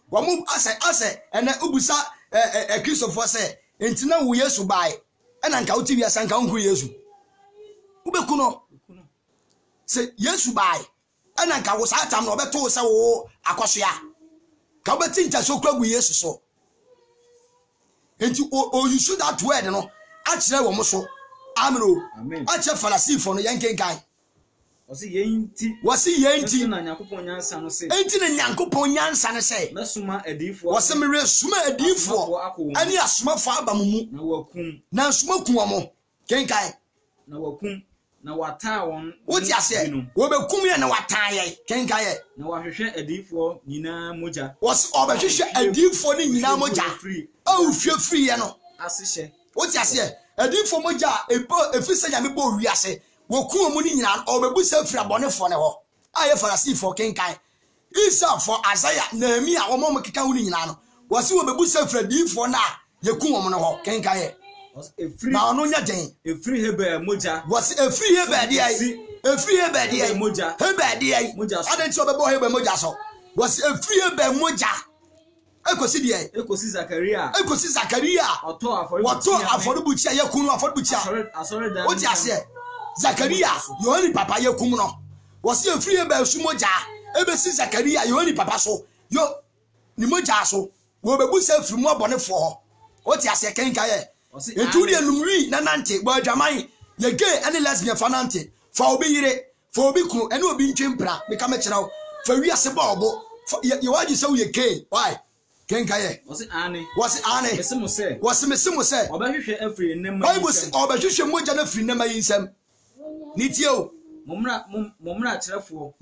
Wamu ase ene ubusa Christopher say entina wo Yesu bai ena nka uti wiasa nka unku Yesu ubeku no say Yesu bai ena nka wo sa tam no obeto se wo akosoa ka obeti nta so kura gu Yesu so enti o you should that word no akire wo mo so amen ache Pharisee no yenkenkan wasi yenti na Nyankopon nyansa no se enti na Nyankopon nyansa no se mesuma adifo wasi mere suma adifo ani asuma fa abamumu na wakum na asuma kunwamo kenkan na wakum na wata won woti ase wo be kum ye na wata ye kenkan ye na wahwehwe adifo nyina moja wasi obehwehwe adifo ni nyina moja o free ye no asehye woti ase adifo moja efise nyame bo wiase woku mu ni nyina obebusa fira bonefo ne ho aye Pharisee for kenkan Isa for Isaiah Nehemia wo mo keka hu ni nyina no wasi obebusa fira difo na yeku wo mo ne ho kenkan ye na ono nya den efiri hebe moja wasi efiri hebe de ai moja hebe de ai adanti obebo hebe moja so wasi efiri hebe moja ekosi de ai ekosi Zakaria oto aforibuchi ayekunu aforibuchi asore oti ase Zakaria Yohani papa yekum no wasi efiri hebe sumoja ebesi Zakaria Yohani papa so yo ni moja so wo bebusa efiri mo bonefo ho oti ase kenka ye eturi enumri na nante bo adwaman ye gay any lesbian fa nante fa obi yire fa obi kunu ene obi ntwempra me ka me kira fa wiase ba obo ye waji se ye gay why kenka ye wasi ane mesimo se obahwehwe afri nema bible se obahwehwe moja na afri nema yinsam nitio mumra kirafo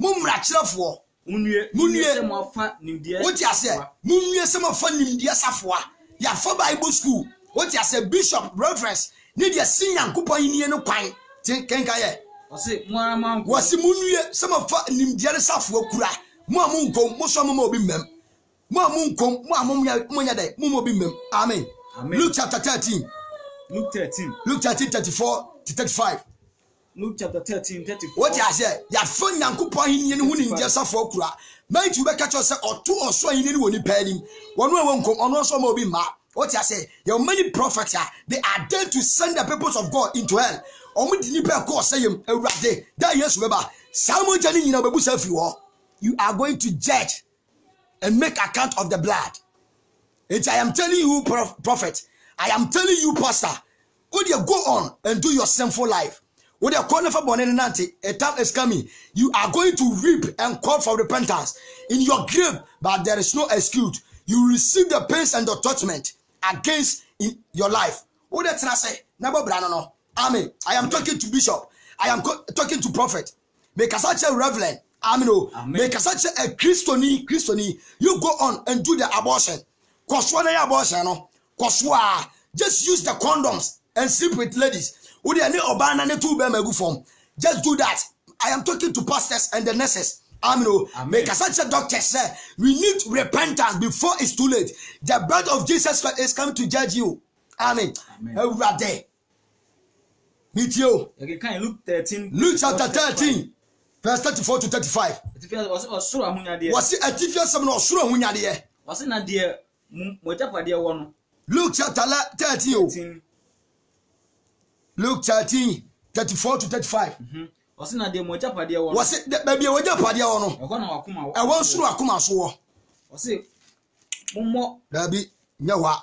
munue se mo afa nimdie woti ase munue se mo afa nimdie safoa ya fa bible school woti ase bishop reference ni dia sinyankopon yinie no kwan kenka ye wasi muaramanko wasi munue se mo afa nimdie safoa kura mo amunkom mo so mo obi mem mo amunkom mo amunya dai mo obi mem amen Luke chapter 13 Luke 13:34 to 35 Luke chapter 13:34 what you say ya fa nyankopon yinie no hu ni nimdie safoa kura Matthew be catch us say oto oso yinie ni woni panim wono wonkom ono so mo obi ma. What you say? Your many prophets they are there to send the purpose of God into hell. You are going to judge and make account of the blood. I am telling you, prophet. I am telling you, pastor. Would you go on and do your sinful life? Would you call for bonenanti? A time is coming. You are going to reap and call for repentance in your grave, but there is no excuse. You receive the pains and the torment against in your life. What that's I say? Never brano. Amen. I am talking to bishop. I am talking to prophet. Make such a reverend. Amen. Make such a Christiani. You go on and do the abortion. Koswa abortion. No. Koswa. Just use the condoms and sleep with ladies. Just do that. I am talking to pastors and the nurses. Amen. Make such a doctor say we need repentance before it's too late. The blood of Jesus Christ is coming to judge you. Amen. Meet you. Luke chapter 13, verse 34 to 35. Was it a Tifia Samuel or Sura Hunyade? Was it not dear Mojapadia one? Luke chapter 13. Luke 13, 34 to 35. Was it not dear Mojapadia one? Was it baby Mojapadia one? I want Sura Kuma so. Was it more? Baby, no.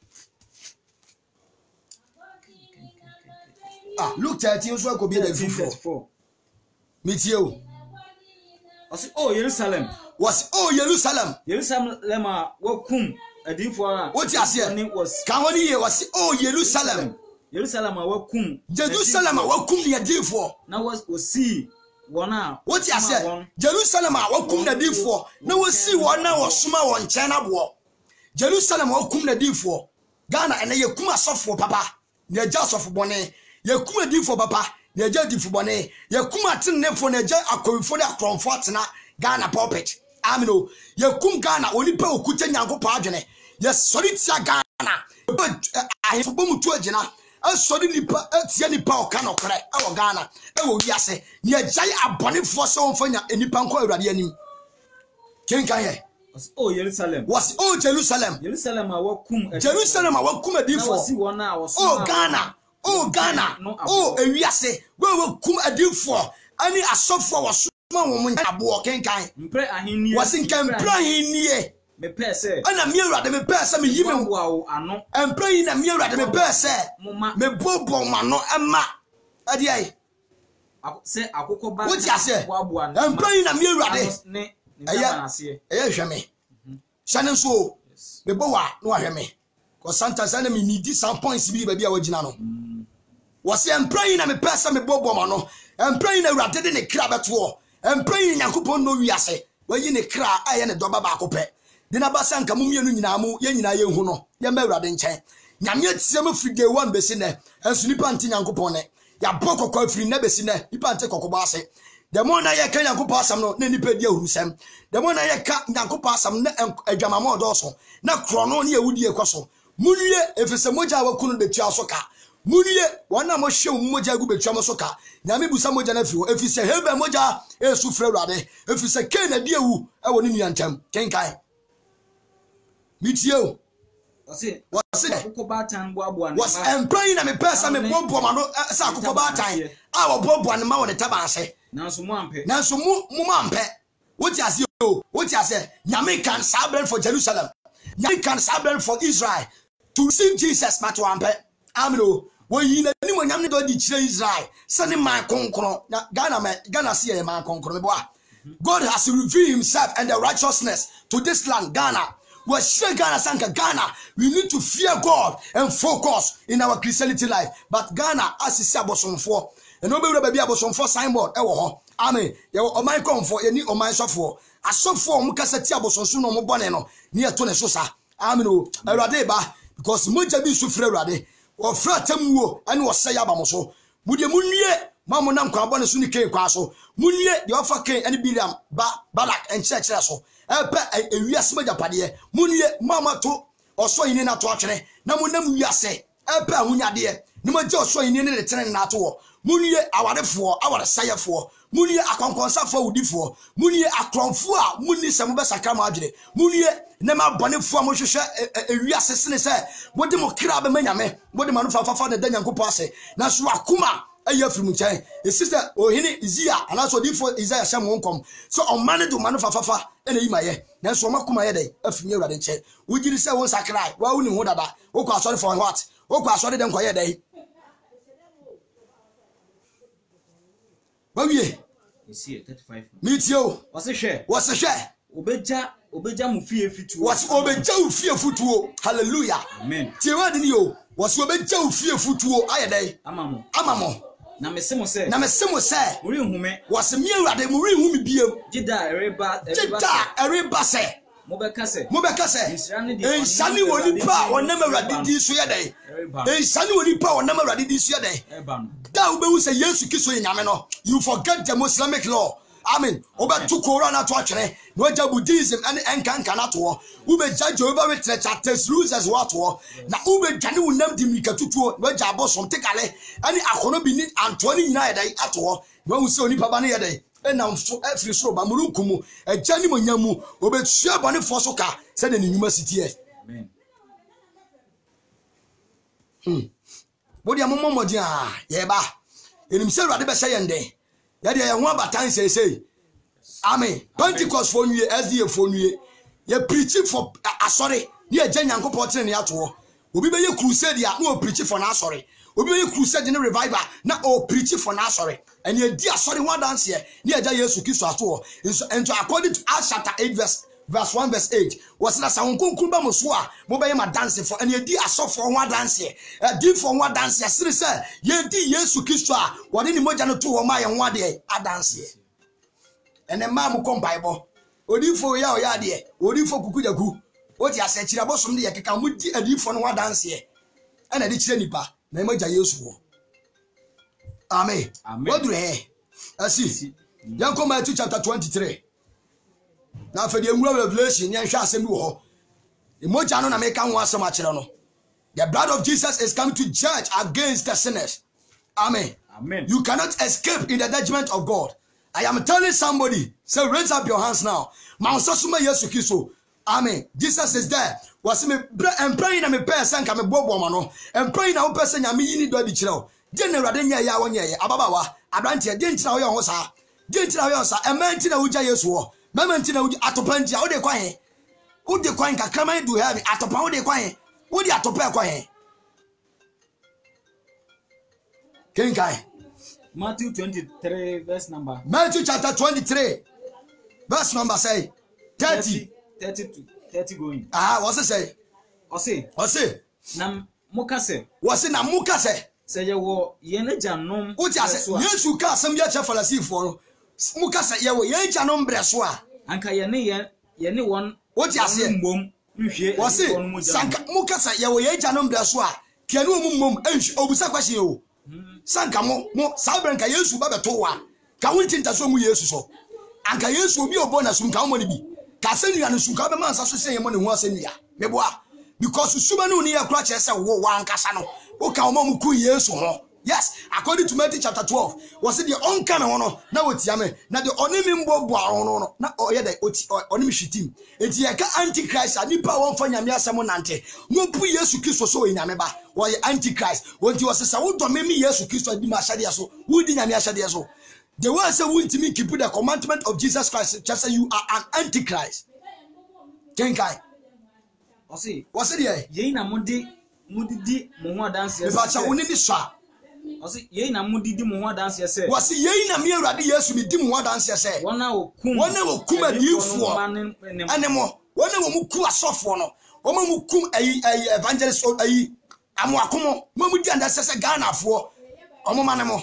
Luke 13 so go be the 34. Meet you. Was oh Jerusalem. Was oh Jerusalem. Jerusalem wakum adifo. What you say? Can one year was oh Jerusalem. Jerusalem wakum. Jerusalem wakum the adifo. Now was see one. What you say? Jerusalem wakum the adifo. Now was see one now was small one China war. Jerusalem wakum the adifo. Ghana and ye kuma sofo papa. The just of bonnet. Ye kuma di for papa, ye je di for bone, ye kuma tin ne for ne je akonfo de comfort na Ghana pulpit. Amino, ye kum Ghana oni pe okuta nyankopa adwene. Ye sori tia Ghana. Ahefo bomu tu agina. Asori nipa tia nipa oka no kre. Awo Ghana. Ewo wiase. Ne jai abonefo so onfanya enipa nko awurade anim. Kenkan ye. Oh Jerusalem. Was oh Jerusalem. Jerusalem awakum. Jerusalem awakum adifo. Oh Ghana. Oh Ghana. Oh ewiase. We kum adifo. Ani asofo was wo mun abo kenkan. Mpre ahenni. Was nkempre ahenni. Me pese. Ana me awrade me pese me yime wo ano. Empre yi na me awrade me pese. Me bobo mano ema. Ade ai. Se akoko ba. What you say? Empre yi na me awrade. Ne hweme. Shane so me bo wa no hweme. Cause sometimes I me need some points bi bia wagina no. Was empre yi na me pese me bobo mano. Empre yi na awrade de ne kra beto. Empre yi Nyankopɔn no wiase. Wayi ne kra aye ne doba ba akopɛ. De na basa nka mumienu nyina mu ye nyina ye hu no ye ma awrade nkyɛn nyame atie ma firi day 1 besi ne enso nipa nti Nyankopɔn ne ya bokokɔ afiri na besi ne nipa nti kokɔbɔ ase de mo na ye ka Nyankopɔn asam no na nipa di ahurusam de mo na ye ka Nyankopɔn asam na adwamama ɔdɔso na krono ne yewudi ekoso munwie efese mogya wakunu de tua so ka munwie wana mo hwe mogya gu betua mo so ka nyame busa mogya na firi efise hebe mogya esu fira awrade efise ke na di ewu ewo ne nuantam kenkai Mitio. Was employing na me person me bombo mano sa akoko ba tan. A wo bombo an ma wo ne tabase. Nanso mu ampe. Nanso mu ampe. What you say o? What you say? Nyame kan sabren for Jerusalem. Nyame kan sabren for Israel. To see Jesus but ampe. Amro. Wo yi na ni mo nyame do di kire Israel. Se ne man konkron. Ghana see e man konkron me boa. God has revealed himself and the righteousness to this land Ghana. We share Ghana, Sanka Ghana. We need to fear God and focus in our Christianity life. But Ghana, as is abosom for, and nobody will be abosom for signboard. Amen. You o my come for any o my suffer. A suffer mukasati abosom so no mo bone no. Near to ne so sa. Amen. O Awurade ba because moja bi so frɛ Awurade. O fra tamuo ani o sɛ yaba mo so. Mudie munwie mamu nam kwa bone so ni ken kwa so. Munwie de ofa ken ani Biliam Balak en church so. Epe ewiase majapade munye mama to oso yini na to atwene na munam wiase epe ahunyade ni magye oso yini ne tene na to munye awadefo awaresayefo munye akonkonsafo udifo munye akronfo a munni sem be sakra ma adwene munye ne ma bonefo mo hwehwe ewiase sene se bodi mo kra be manyame bodi manu fafafa de Nyankopɔn ase na so akuma aye from nkyɛn sister ohini Izia anaso difo Isaiah hyɛ mo nkom so on man do man fafafa ena yi maye na so makoma ye dai afimi Awurade nkyɛn wugiri sɛ won sakrai wa woni ho dada wokɔ asɔre for what wokɔ asɔre den kɔye dai bawie isi 35 mitio wase hwɛ obeja mu fie fitu wase obeja u fie futuo hallelujah amen tie wadi ni yo wase obeja u fie futuo aye dai amamo na mesemo se muri nhume wase mi Awurade muri nhumi biem jida ereba se mobeka se enshani woni pa wonam Awurade di so yedai enshani woni pa wonam Awurade di so yedai da ube wu se Yesu Kristo nyame no you forget the Islamic law. Amen. Oba to Corona to atwene. No ja Buddhism and enkanka na to. Ube ja Jehovah Witness test rules as what to. Na ube jani unam dimika tutuo. No ja bosom tekale. Ani akono bi ni Anthony nyina yedai ato. No wu se oni papa ne yedai. Na so afri so ba murukumu. E jani mo nyamu. Obe tua bone fo so ka. Se de ni nyuma sitie. Amen. Bodi amomodi a ye ba. Enim se Awurade be se yende. Yade ye ho abatan say amen Pentecost for nwie SDA for nwie ye preach for asori ne agya Nyankopɔn tene ne ato obi be ye crusade ya na o preach for na asori obi be ye crusade ne revival na o preach for na asori and ye di asori ho dance ye ne agya Yesu Kristo ato and according to Acts chapter 8 verse 1 verse 8 was na sawonkonkun ba mo so a mo be ye ma dance for and ye di asofo ho dance ye di for ho dance ye sire say ye di Yesu Kristo a wode ni moja no to ho ma ye ho ade a dance ye ene ma mo kom Bible odifo ya o ya de odifo kukujaku oti asechira bosom de ye keka mo di adifo no ho dance ye ena de kire nipa na moja Yesu wo amen wodure he asi yanko Matthew chapter 23 na for the revelation yen hwa asem bi wo ho emoja no na make kan ho asem a kire no the blood of Jesus is coming to judge against the sinners amen you cannot escape in the judgment of God. I am telling somebody say raise up your hands now ma so suma Yesu Kristo Amen. Jesus is there. Was me and praying and me pay sanka me bobo mano. And praying our person ya me yini do di chiro. Didn't rather ya one year. Ababawa. Abrantia didn't know your hosa. Didn't know your sa. A man tina uja yesu. Mamantina uja atopantia. Ode kwae. Ode kwae kakama do have atopa ode kwae. Ode atopa kwae. Kenkai. Matthew 23 verse number. Matthew chapter 23 verse number say 30 going. What's it say? What's it? Nam mukase. What's it na mukase? Say you yene janom. Uti ase Yesu ka asem bia che Farisifo no. Mukase ye wo ye janom breso a. Anka yene won. Uti ase mbom nhwe. What's it? Sanka mukase ye wo ye janom breso a. Kianu omum enhwe obusa question o. Sanka mo sabrenka Yesu ba beto wa. Ka wonti ntaso mu Yesu so. Anka Yesu obi obo na sum ka mo ne bi. Ka senia no sum ka be man sa so sen mo ne ho asenia. Meboa because suma no ni yakura che se wo wa ankasa no. O ka mo mu ku Yesu ho. Yes, according to Matthew chapter 12, was it the onka me hono na wotia me na the onimi mbo boaro no na oye da onimi hwitim. Enti ye ka antichrist anipa won fa nyame asem nante. Mo pu Yesu Kristo so nyame ba. Wo ye antichrist. Wonti wo se sa wo do me Yesu Kristo di ma hyade so. Wo di nyame hyade so. The word say we intimi keep the commandment of Jesus Christ. Just say you are an antichrist. Kenkai. What's it here? Ye na mudi mo ho dance yes. Ba cha woni ni swa. Osi ye na mudi di mo ho dance yes. Wasi ye na me Awurade Yesu mi di mo ho dance yes. Wona okum adifo. Anemo. Wona wo muku asofo no. Wo mukum evangelist amoakomo. Mo mu di anda sese Ghana fo. Omo manemo.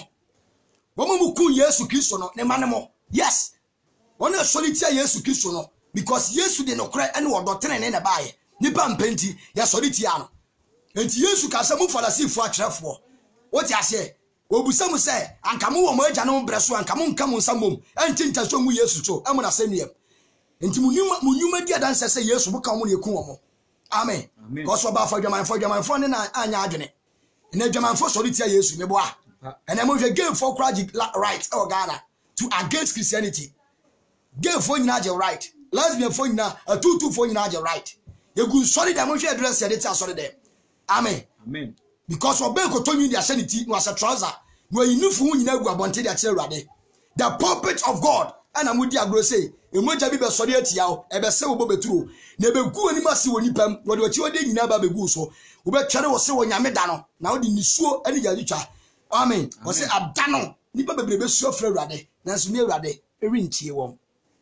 Wo mukum Yesu Kristo no ne manemo. Yes. Wona solitia Yesu Kristo no because Yesu de no kra ene wo doctrine ne baaye. Nipa mpenti ya solitia no. Enti Yesu ka se mu Farisifo akyerefo. What you say? Obusa mu say anka mu wo mo agya no breso anka mu nka mu nsamom enti ntaso mu Yesu so emu na semiem enti mu nyuma di adanse say Yesu bu ka mu ne eku wo. Amen. Because oba for dwaman ne na anya adwene na dwamanfo so ritia Yesu me boa ene mo hwe game for crazy right o Ghana to against Christianity game for nyina je right lesbian for nyina atutu for nyina je right ye gu sorry dem mo hwe address ye dey sorry dem. Amen. Because of Ben Cotonyu the sanity was a trouser, where you knew for you know abonte the children. The puppet of God, and Amudi Agro say, a moja be sorry at yao, ebe se wo be true. Nebe ku ani masi woni pam, what you dey nyina ba be gu so. Ube chare wo se wo nyame da no, na wo di nisuo ani ya licha. Amen. Wo se adano, nipa bebrebe suo fra Awurade, nanso me Awurade erintie won.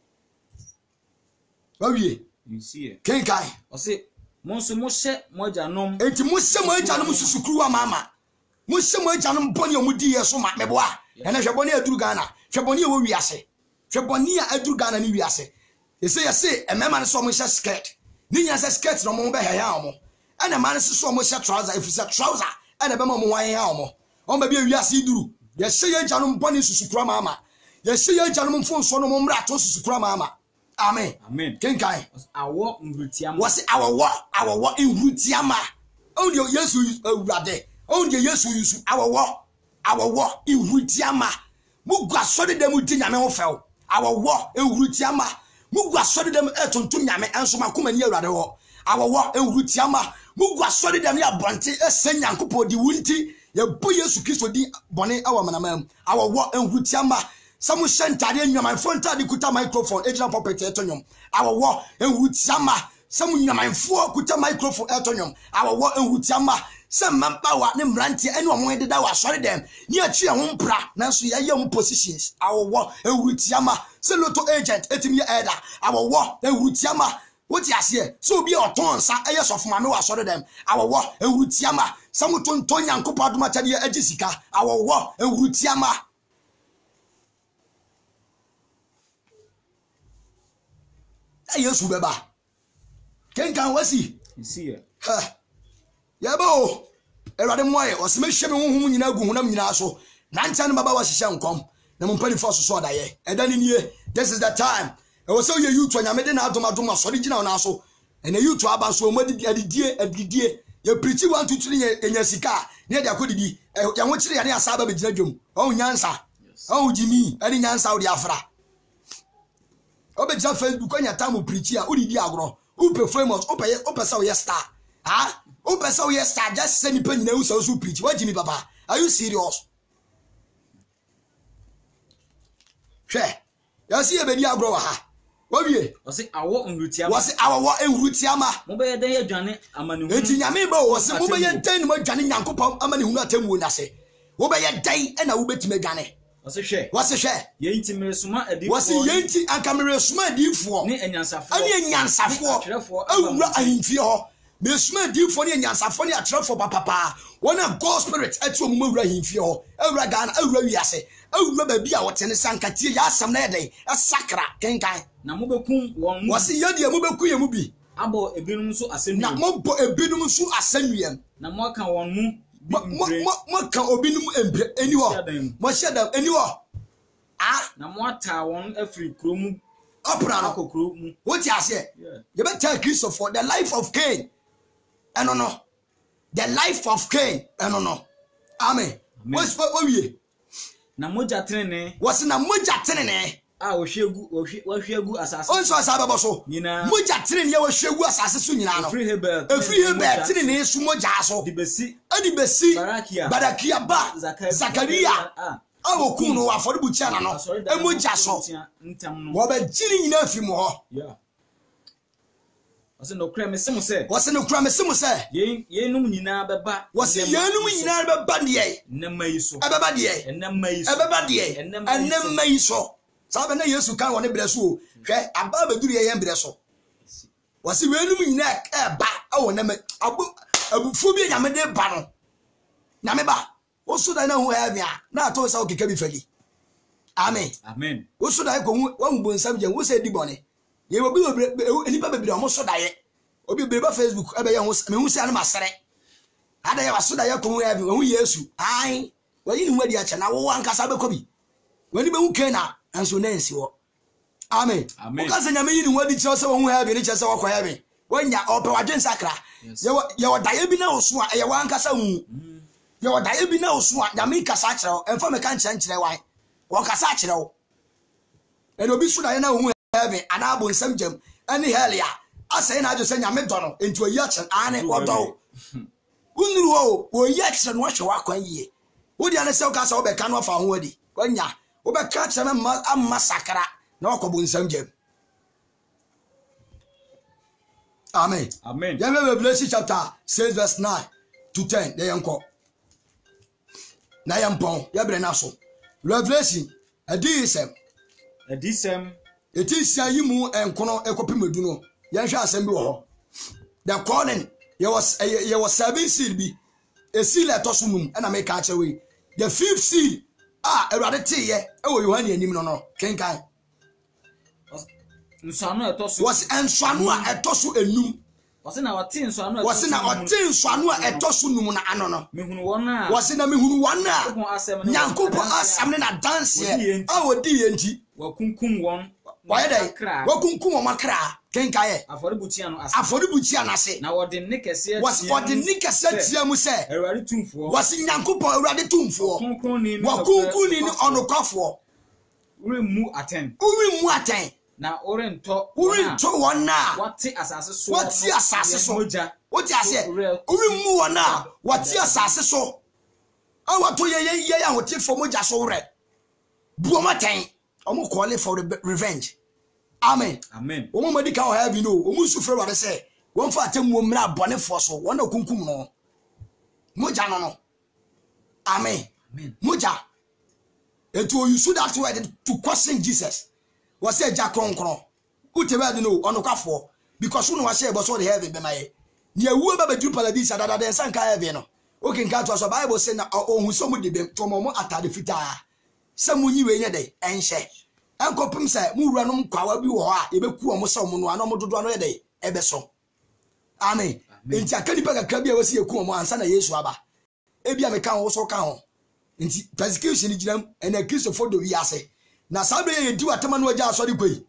Wawie, you see it. Kenkai. Wo se Monsu moshe mojanom enti moshe mojanom susukuru mama moshe mojanom boni omudi yeso ma meboa ene hweboni aduru Ghana hweboni e wo wiase hweboni a aduru Ghana ni wiase yese emema ne so mo hye skirt ni nya se skirt no mo be heya omo ene ma ne so mo hye trouser efisa trouser ene be ma mo wan heya omo on ba bi wiase iduru yese ye janom boni susukuru mama yese ye janom mfonso no mo mra to susukuru mama. Amen. Kenkai. Awo ngrutiama. Was our ngrutiama. Only Yesu Awurade. Only Yesu yusu our ngrutiama. Mugwa sodi dem di nyame ho fel. Our ngrutiama. Mugwa sodi dem etonto nyame enso makoma ni Awurade ho. Our ngrutiama. Mugwa sodi dem ya bonte esen Nyankopɔ di wunti ye bo Yesu Kristo di bone awamanamam. Our ngrutiama. Samu shentade nyamanfo ntade kuta microphone ejina property etonyom awowo enwutiama samu nyamanfo kuta microphone etonyom awowo enwutiama samamba wa ne mrantie ene omo ededa wa sori dem ni achi ho mpra nanso ye yem positions awowo enwutiama se lotto agent etimi elder awowo enwutiama woti ase so obi oton sa eye sofoma me wa sori dem awowo enwutiama samu tonton Nyankopɔ adoma chade agisika awowo enwutiama. Yesu beba kenkan wasi see it yabo Awurade moye oseme hwe me honhom nyina gu honam nyina so nanta ne baba wahye nkom na mo mpani force so odaye edani nie this is the time e wo se ye youth anyame de na adom asori gina na so ene youth aba so omadi adidie ye preach 1 2 3 enya sika ne de akodidi ya ho kire ya ne asaba be gina dwom o nyansa o jimi ani nyansa o de afra Obe ja Facebook anya time preach a uri di agro Upe famous, upe sa we star. Ah, upe sa we star just send me penny na who so preach. What Jimmy Papa? Are you serious? She. You see a baby agro ha. What we? Was it our own routiama? Was it our routiama? Mobile day journey amanu. Enti nyame ba wo se mobeye dan mo dwane Nyankopɔn amani hunu atemu na se. Wo be ye dan e na wo betime dwane. Was it share? Was it share? Ye inti meresuma adi. Was it yenti anka meresuma adifo? Ni enyansafo. Ani enyansafo. Awura ahimfie ho. Meresuma adifo ni enyansafo ni atrefo papa. Wona God spirit ati omu awura ahimfie ho. Awura Ghana, awura wiase. Awura ba bia wotene sankatie ya asam na yeden. Asakra kenkan. Na mobekum won. Was it ye mobeku ye mu bi? Abo ebinum so asenu. Na mobo ebinum so asenuem. Na mo aka won mu. Mo kan obinum embre eni ho. Mo shedam eni ho. Ah, na mo ata won afri kromu opera no kokromu. What you say? You better tell Christopher the life of Cain. I don't know. The life of Cain. I don't know. Amen. What's what we? Na moja trene. What's na moja trene? Ah, ohwegu asase. Onso asaba so. Moja trene ye ohwegu asase so nyina no. Free Hebel trene so moja so. Dibesi. Adibesi. Barakia ba. Zakaria. Awo kun no afori butia na no. Emoja so. Wo ba jiri nyina afi mo ho. Yeah. Wase no kra me semo se. Wase no kra me semo se. Ye num nyina beba. Wase ye num nyina beba de. Enema yiso. Ebeba de. Enema yiso. Ebeba de. Enema yiso. Sabe na Yesu kan woni breso o. Hwe aba baduru ye breso. Wase we num nyina eba awo na me abufu bi nyame de ba no. Nyame ba. Oso da na hu heaven a na ato sa okeka bi fali. Amen. Amen. Oso da ko hu wa hu bonsam je wo se di bone. Ye obi enipa bebiri omo so da ye. Obi beba Facebook ebe ye hu me hu se an masere. Ada ye waso da ye ko hu heaven hu Yesu. Ai, wa yi ni hu adi acha na wo ankasa be ko bi. Wani be hu Kena anso na ensi wo. Amen. Amen. Okasa nyame yi ni hu adi che se wo hu heaven ni che se wo ko heaven. Wanya ope wadwen sakra. Ye wo da ye bi na oso a ye wa ankasa hu. Ye wo da ye bi na oso a nyame kasa kire wo. Emfa me kan kire wan. Wo kasa kire wo. E no bi so da ye na hu heaven anabo nsam jam ani helia asay na ajo se nyame do no enti oyi achen ane odo unru o oyi achen no hwe wakwan yie wodi ane se ka se obeka no fa ho adi kwanya obeka che me amma sakara na okobo nsam jam. Amen. Amen. Ya Revelation chapter 6 verse 9 to 10 de yanko na yampon ya bre na so Revelation adisem Eti sia yimu enkono ekopimedu no ye hwe asem bi wo ho the calling ye was 7 seal bi a seal etoso num na make a chewe the 5th seal Ewurade te ye e wo Yohane anim no kenkan nsano etoso was ensano a etoso enum wase na wate nsano etoso wase na ote nsano a etoso num na ano no mehunu wona wase na mehunu wona Nyankopon asam ne na dance ye wodi ye nti wakunkum won why dey wakunkum makra kenkaye afoributia na se na wode ne kese was wode ne kese tia mu se Ewurade tumfo was Nyankopon Ewurade tumfo wakunkuni ni onokofo urimu aten na orento wona wate asase so wati ase urimu wona wati asase so awato ye ya wote fo moja so re buomaten omo call for revenge. Amen. Amen. Omo medika o have no omo sufre ware say won fa atemmu mra bone fo so won na kunkum no moja no. Amen. Amen. Moja eto you should that word to question Jesus was say ja kronkron utebe no onokwafo because who no was say but so the heaven be my ne awu ba bedu paradise adada den sanka heaven no okay nka to so Bible say na ohun so mu de bem to mo atade fita samunyi we nye de enhye enkopim se mu wura no kwawa bi wo ha ebeku o mo se mo no ana mo dodo no ye de ebeso. Amen. Enti akani pa kakra bi a wasi eku o mo ansa na Yesu aba ebia me kan wo so ka ho enti persecution ni ginam ena Kristo fodo wi ase na sabe ye di watama no agya asori koi.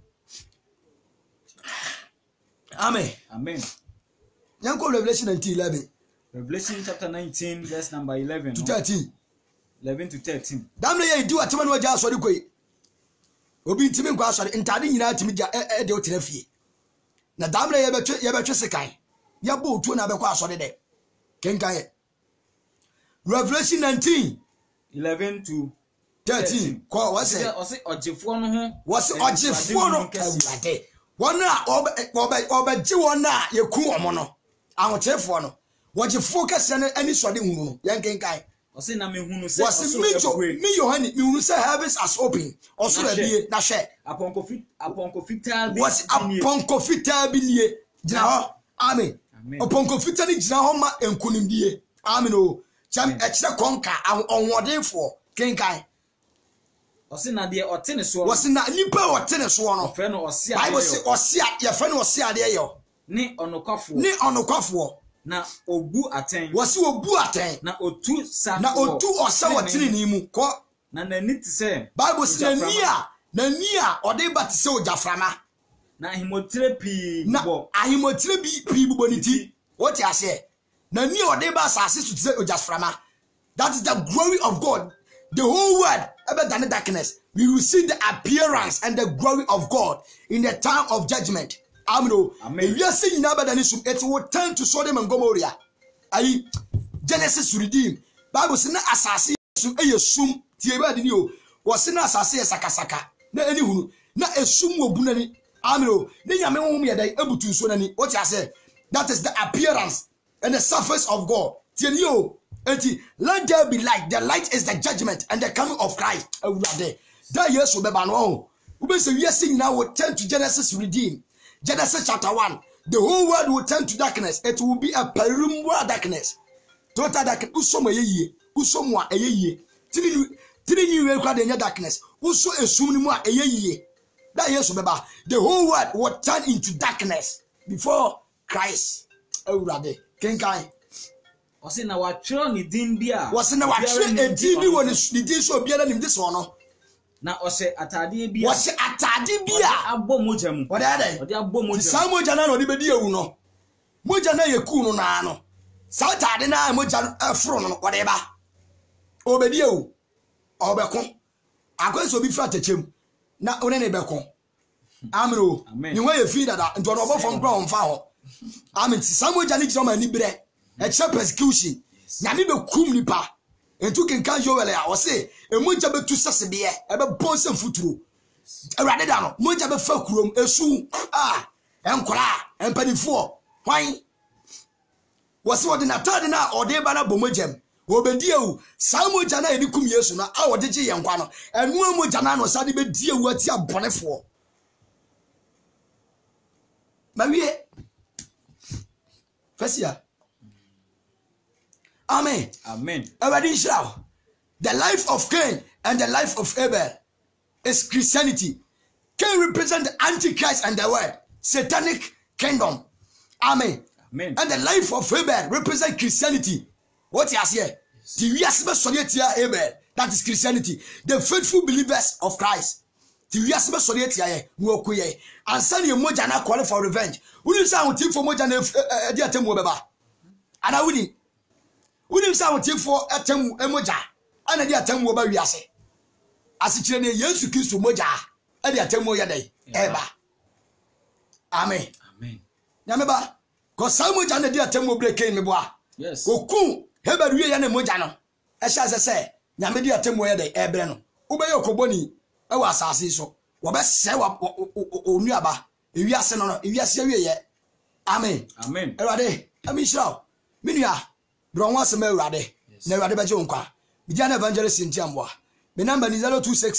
Amen. Amen. Yanko Revelation 19:11. Revelation chapter 19 verse number 11 to 13. 11 to 13. Damn ye di watama no agya asori koi. Obi ntimi nkwa asori ntade nyina timi gya de o tenafie. na damre yebetwe sekan yabo otuo na bekọ asode de kenkan Revelation 19:11 to 13 ko wase ojefo no ho wase ojefo no awurade wona obeji wona yeku omo no ahochefo no wojefo kase no ani sode hunu no yenkenkan wase na mehunu se wase me Yohani mehunu se heavens as open osoro abie na hwe aponkofita bi wase aponkofita bi nie gina ho amen aponkofita ni gina ho ma enkunimdie amen o cham ekire konka onwodenfo kenkan wase na de otene so wase na nipa otene so no fe no ose bible say ose ye fe no ose ade yo ni onokafo na obu aten wase obu aten na otu sa na otu osa wotene ni mu ko na nani ti se bible say na nia ode bat se ojaframa na ahimotire pi bo ahimotire pi bo ni ti what you say na nia ode ba asase su se ojaframa. That is the glory of God. The whole world ever than the darkness, we will see the appearance and the glory of God in the time of judgment. Amen. If you are seeing it will turn to Sodom and Gomorrah. Genesis redeem. Bible says na asase su eyesum tie ba de ni o. Wo se na asase sakasaka. Na eni hunu na esum wo bunani. Amen. Ne nyame wo me dai ebutu so nani. What you say? That is the appearance and the surface of God. Tie ni o. Let there be light. The light is the judgment and the coming of Christ. That years will be bano. We say yes, now will turn to Genesis redeem. Genesis chapter 1. The whole world will turn to darkness. It will be a perimwa darkness. Total darkness. Usoma ye. Usomwa ye. Tini you will call the darkness. Uso esumwa ye. That years will be ba. The whole world will turn into darkness before Christ. Kenkai. Wase na watchero ni din bia wase na watchero edin bi woni ni din so bia na nim dis ono na ose atade bia wase atade bia abbo moja mu ode abbo moja sa moja na ode bedi ewu no moja na yeku no na no sa atade na moja afro no ode ba obedi ewu obeko akwenso bi fra tachem na one ne beko amro ni wa ye fi dada nto no bo fom kra on fa ho amen sa moja ni joma ni bre extra persecution nyame be kum nipa entu kenkan Joel ya o se emoja be tu sesebe e be bon se futuro awrade da no moja be fa kurom esu enkora empanifo hwan wo se odi na tade na ode ba na bomojam obedi ewu sa moja na eni kum Yesu na a ode gye yenkwa no enu moja na no sa de be die ewu ati abonefo mawie fasia. Amen. Amen. The life of Cain and the life of Abel is Christianity. Cain represents the Antichrist and the world, satanic kingdom. Amen. Amen. And the life of Abel represents Christianity. What he has here? The that is Christianity. The faithful believers of Christ. The and send your mojana calling for revenge. Who you say I for mojana dear Temu? And I wouldn't. Unim sa wotifo atem emoja ana de atem wo ba wiase asikire ne Yesu Kristo moja e de atem wo ya dai eba amen nyame ba ko sa moja na de atem wo breke me boa yes oku heberu ye ya na moja no e sha se nyame de atem wo ya dai ebre no wo be yokoboni e wa asase so wo be se wa onuaba e wiase no wiase wie ye amen erade amishra minua Bro wase me urade na urade beje onkwa bidia na evangelist ntiamboa me number ni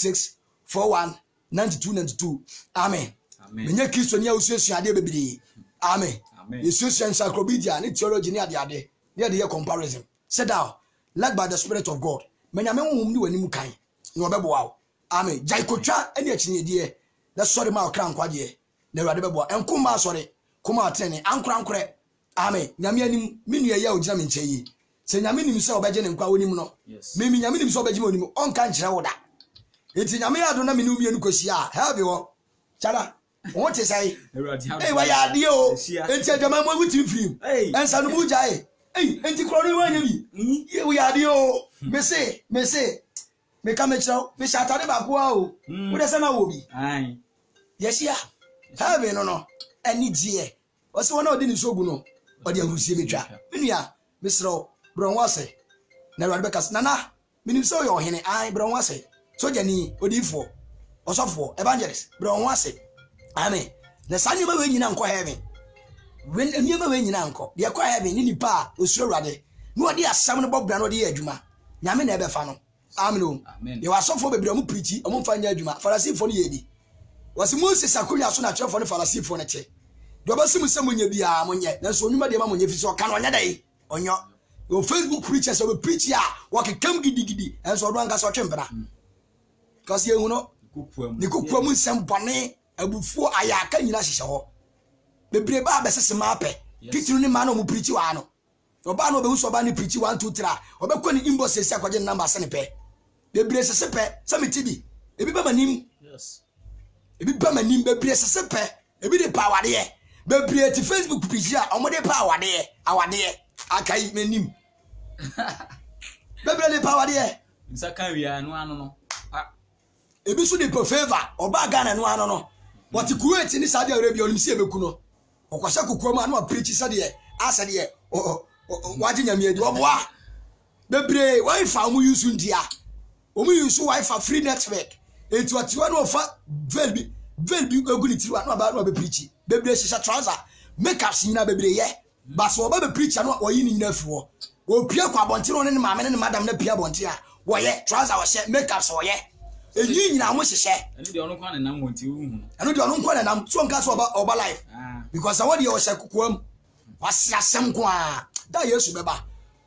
0266419292 amen menye Kristo ni awususu ade bebiri amen yesusu encyclopedia ni theology ni ade ne de comparison sit down led by the Spirit of God menya me honhom ni wani mu kan ni obeboa amen jaikotwa ene achinyedie na sorry ma okra nkwaje na urade beboa enkuma sorry kuma atene ankora amen nyame anim menu ya ogina me ncheyi se nyame nim se obeje ne nkwa onim no memi nyame nim se obeje onim onka nkyere woda enti nyame ya do na menu mienu kosi a have wo chala won te sai wa ya de o enti adama mo wuti film ensa no mu jai enti kroni wa nya bi we ya de o me se me ka me chiro me shatade ba ko o wo de se na wo bi yes ya have no eni gie o se wona odi ni so gu no o de ahusie betwa menua misro bro wase na Awurade bekas nana minim so yo hene ai bro wase so jani odifo osofo evangelist bro wase amen na sanyema we nyina nko heaven when eniema we nyina nko de kwa heaven ni nipa osuro Awurade no odi asam no bobra no odi adwuma nyame na ebefa no amen ye wasofo bebre mu preach omo mfa nya adwuma farisifo no ye bi wasi Moses akonya so na chefo no farisifo no che de obasim se munya bia monye na so onwuma de ma monye fi so ka no onya dai onyo your Facebook preachers will preach ya wakekam gidigidi enso odo anka so twempena kasi ehu no ni kokuamu nsem bone abufuo ayaka nyina hyehe ho bebre ba besese mape titinu ni ma no mu preach wa no oba no be huso ba ni preach 1 2 3 obekọ ni inbox esi akwaje number se ne pe bebre sese pe samitibi ebi ba manim yes ebi ba manim bebre sese pe ebi de power de bebre ti Facebook preach ya omode power de awade akai manim bebre de power de nsaka wi anu anu no ebi so de favor oba Ghana no anu no but Kuwait ni Saudi Arabia onim si ebeku no okwasha kokuama anu preach sade asade waje nyame edi oboa bebre wifi mu use ndia omu use wifi free network etu atiwa no fa velbi eguni tiwa no aba no be preach bebre shisha trouser makeups nyina bebre ye baso oba be preach anu oyi ni nyina fiwo opia kwa bontiro ne maame ne madam na pia bontia wo ye trouser wo she makeups wo ye enyi nyina mo hyehyɛ enu de ono kwa ne nam wonti hu enu de ono kwa ne nam so nka so oba life because awodi ye wo hye kokoam wasiasem kwa da Yesu beba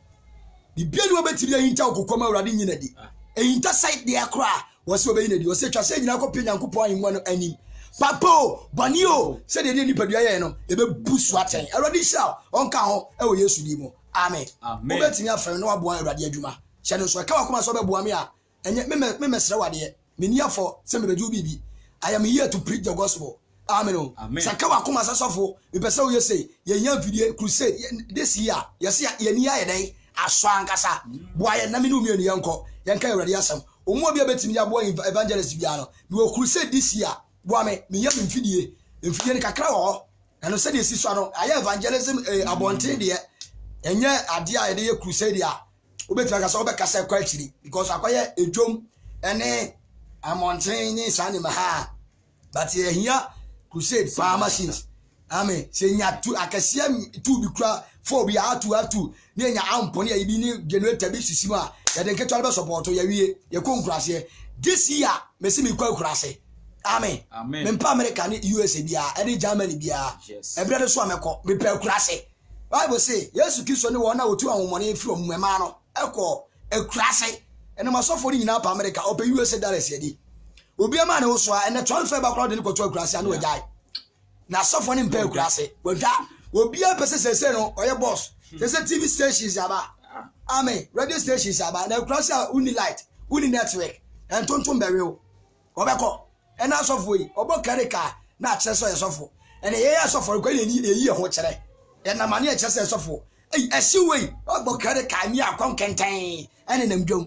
di bienu obetiri ayinta kokoam Awurade nyina di ayinta side de akra wose obeyina di wose twa se nyina kopia Nyankopɔn ayinwa no anim papo banio se de ni padua ye no ebe busu aten Awurade sha onka ho ewo Yesu di mo amen obetimi afere no abo Awurade adwuma hye no so ka wakoma so beboa me a enye me mesre wade meni afo se me bedu bibi I am here to preach the gospel amen saka wakoma sasofo me pese wo yese ye nya video crusade this year yese ye ni aye dai aso ankasa boa ye na me no mienu yenko yenka Awurade asem omo bia betimi ya boa evangelist bia no me crusade this year boa me ye mfidie ni kakra wo na no se de si so no aye evangelism abonten de enye ade a ye de crusade a obetira kasa obekasa kwa akiri because akwaye edwom ene amonten ni sane maha but here crusade farm machines amen se nya tu akasia tu bi kura for bi atu ni nya ampo ni bi ni generator bi sisimu a ya de keto albe support ya wie ya konkurase this year mesi mi kwa kurase amen me mpa America ni USA bia ene Germany bia ebrede so amekọ me pa kurase Bible say Yesu Kristo ni wona otu anwomone fi omema no eko ekurase ene masofo ni nyina pa America ope USA dollars yedi obi ama ne wo so a ene transfer back crowd ni ko to ekurase anu ejai na sofo ni mpa ekurase wada obi a pese sese no oye boss sese TV stations yaba amen radio stations yaba na ekurase uni light uni network en tonton bewe o obeko ene asofo yi obo karika na akere so yesofo ene ye asofo ko ni eyi ho kere ena mane akere so yesofo esi wei ogbo kare ka mi akon kenten ene nam dwom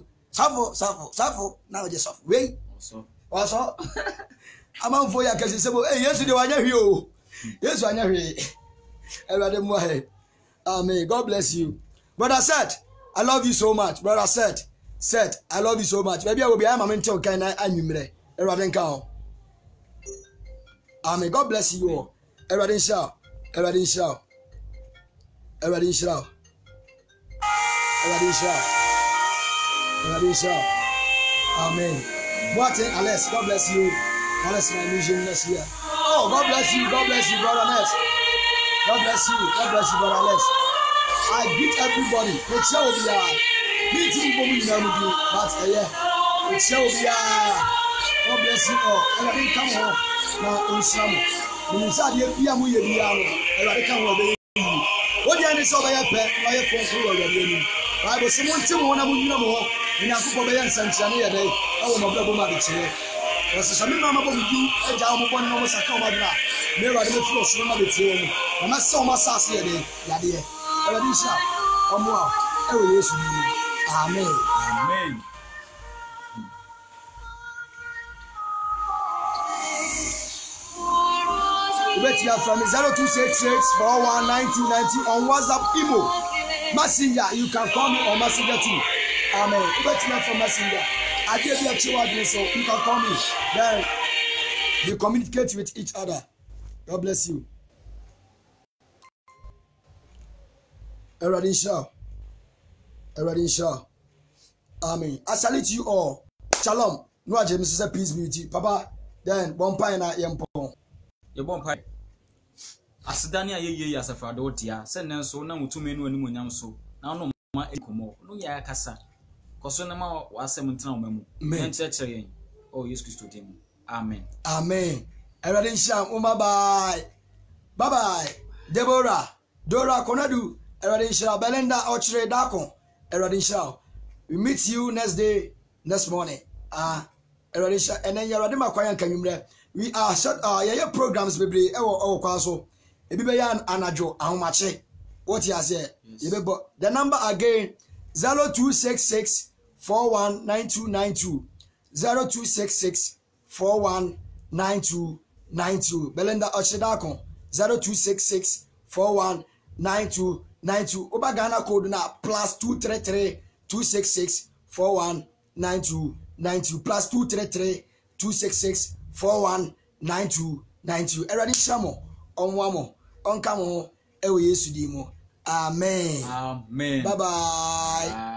safo na oje safo wei oso amanfo ya kasi sebo Yesu de wanya hwe o Yesu anya hwe Awurade mo he amen God bless you brother said I love you so much brother said I love you so much baby I be am mental kan na anwumre Awurade nka ho amen God bless you all Awurade inshallah amen. What Alex, God bless you. Alex, my mission next year. Oh, God bless you, brother Alex. God bless you, brother Alex. I greet everybody. It shall be meeting for me now, but it shall be God bless you all. And I didn't come home now in summer. When you said you are moving, and I come away. What do you say about your phone? Bible someone tell one of you know, and I could be answered. Oh, my brother, my chair. Was some mamma will do a job of one almost a cover. Never the floor, so not the team. I must saw my sassy a day, Yadia. Elisha, or more. Oh, yes, amen. me from 0266419290 on WhatsApp, Imo, Messenger. You can call me on Messenger too. Amen. Ubet me from Messenger. I gave you a child, so you can call me. Then we communicate with each other. God bless you. Everybody shout. Amen. I salute you all. Shalom. No James say peace be with you. Papa, then bonfire na yempon. Your bonfire. Asidani ayeye asafrado otia. Send so na mutumi no animu nyam so. Na no ma ekomo. No ya kasa. Koso na ma wasem ntina omamu. Enchechire yen. Oh Jesus Christ dim. Amen. Amen. Everybody shout. Bye bye. Bye bye. Deborah, Dora Konadu, everybody shout. Belinda Ochre Dako, everybody shout. We meet you next day, next morning. And then you're ready, my quiet. Can you we are short. Yeah, programs, baby. Oh, so. If you be an anajo, how much? What you say? The number again 0266 419292 0266 419292. Belinda Ochedakon 0266 419292. Oba Ghana code na +233 266 419292 +233 266 419292. Eradi shamo onwamo onkamo ewe Yesu dimo. Amen. Amen. Bye bye.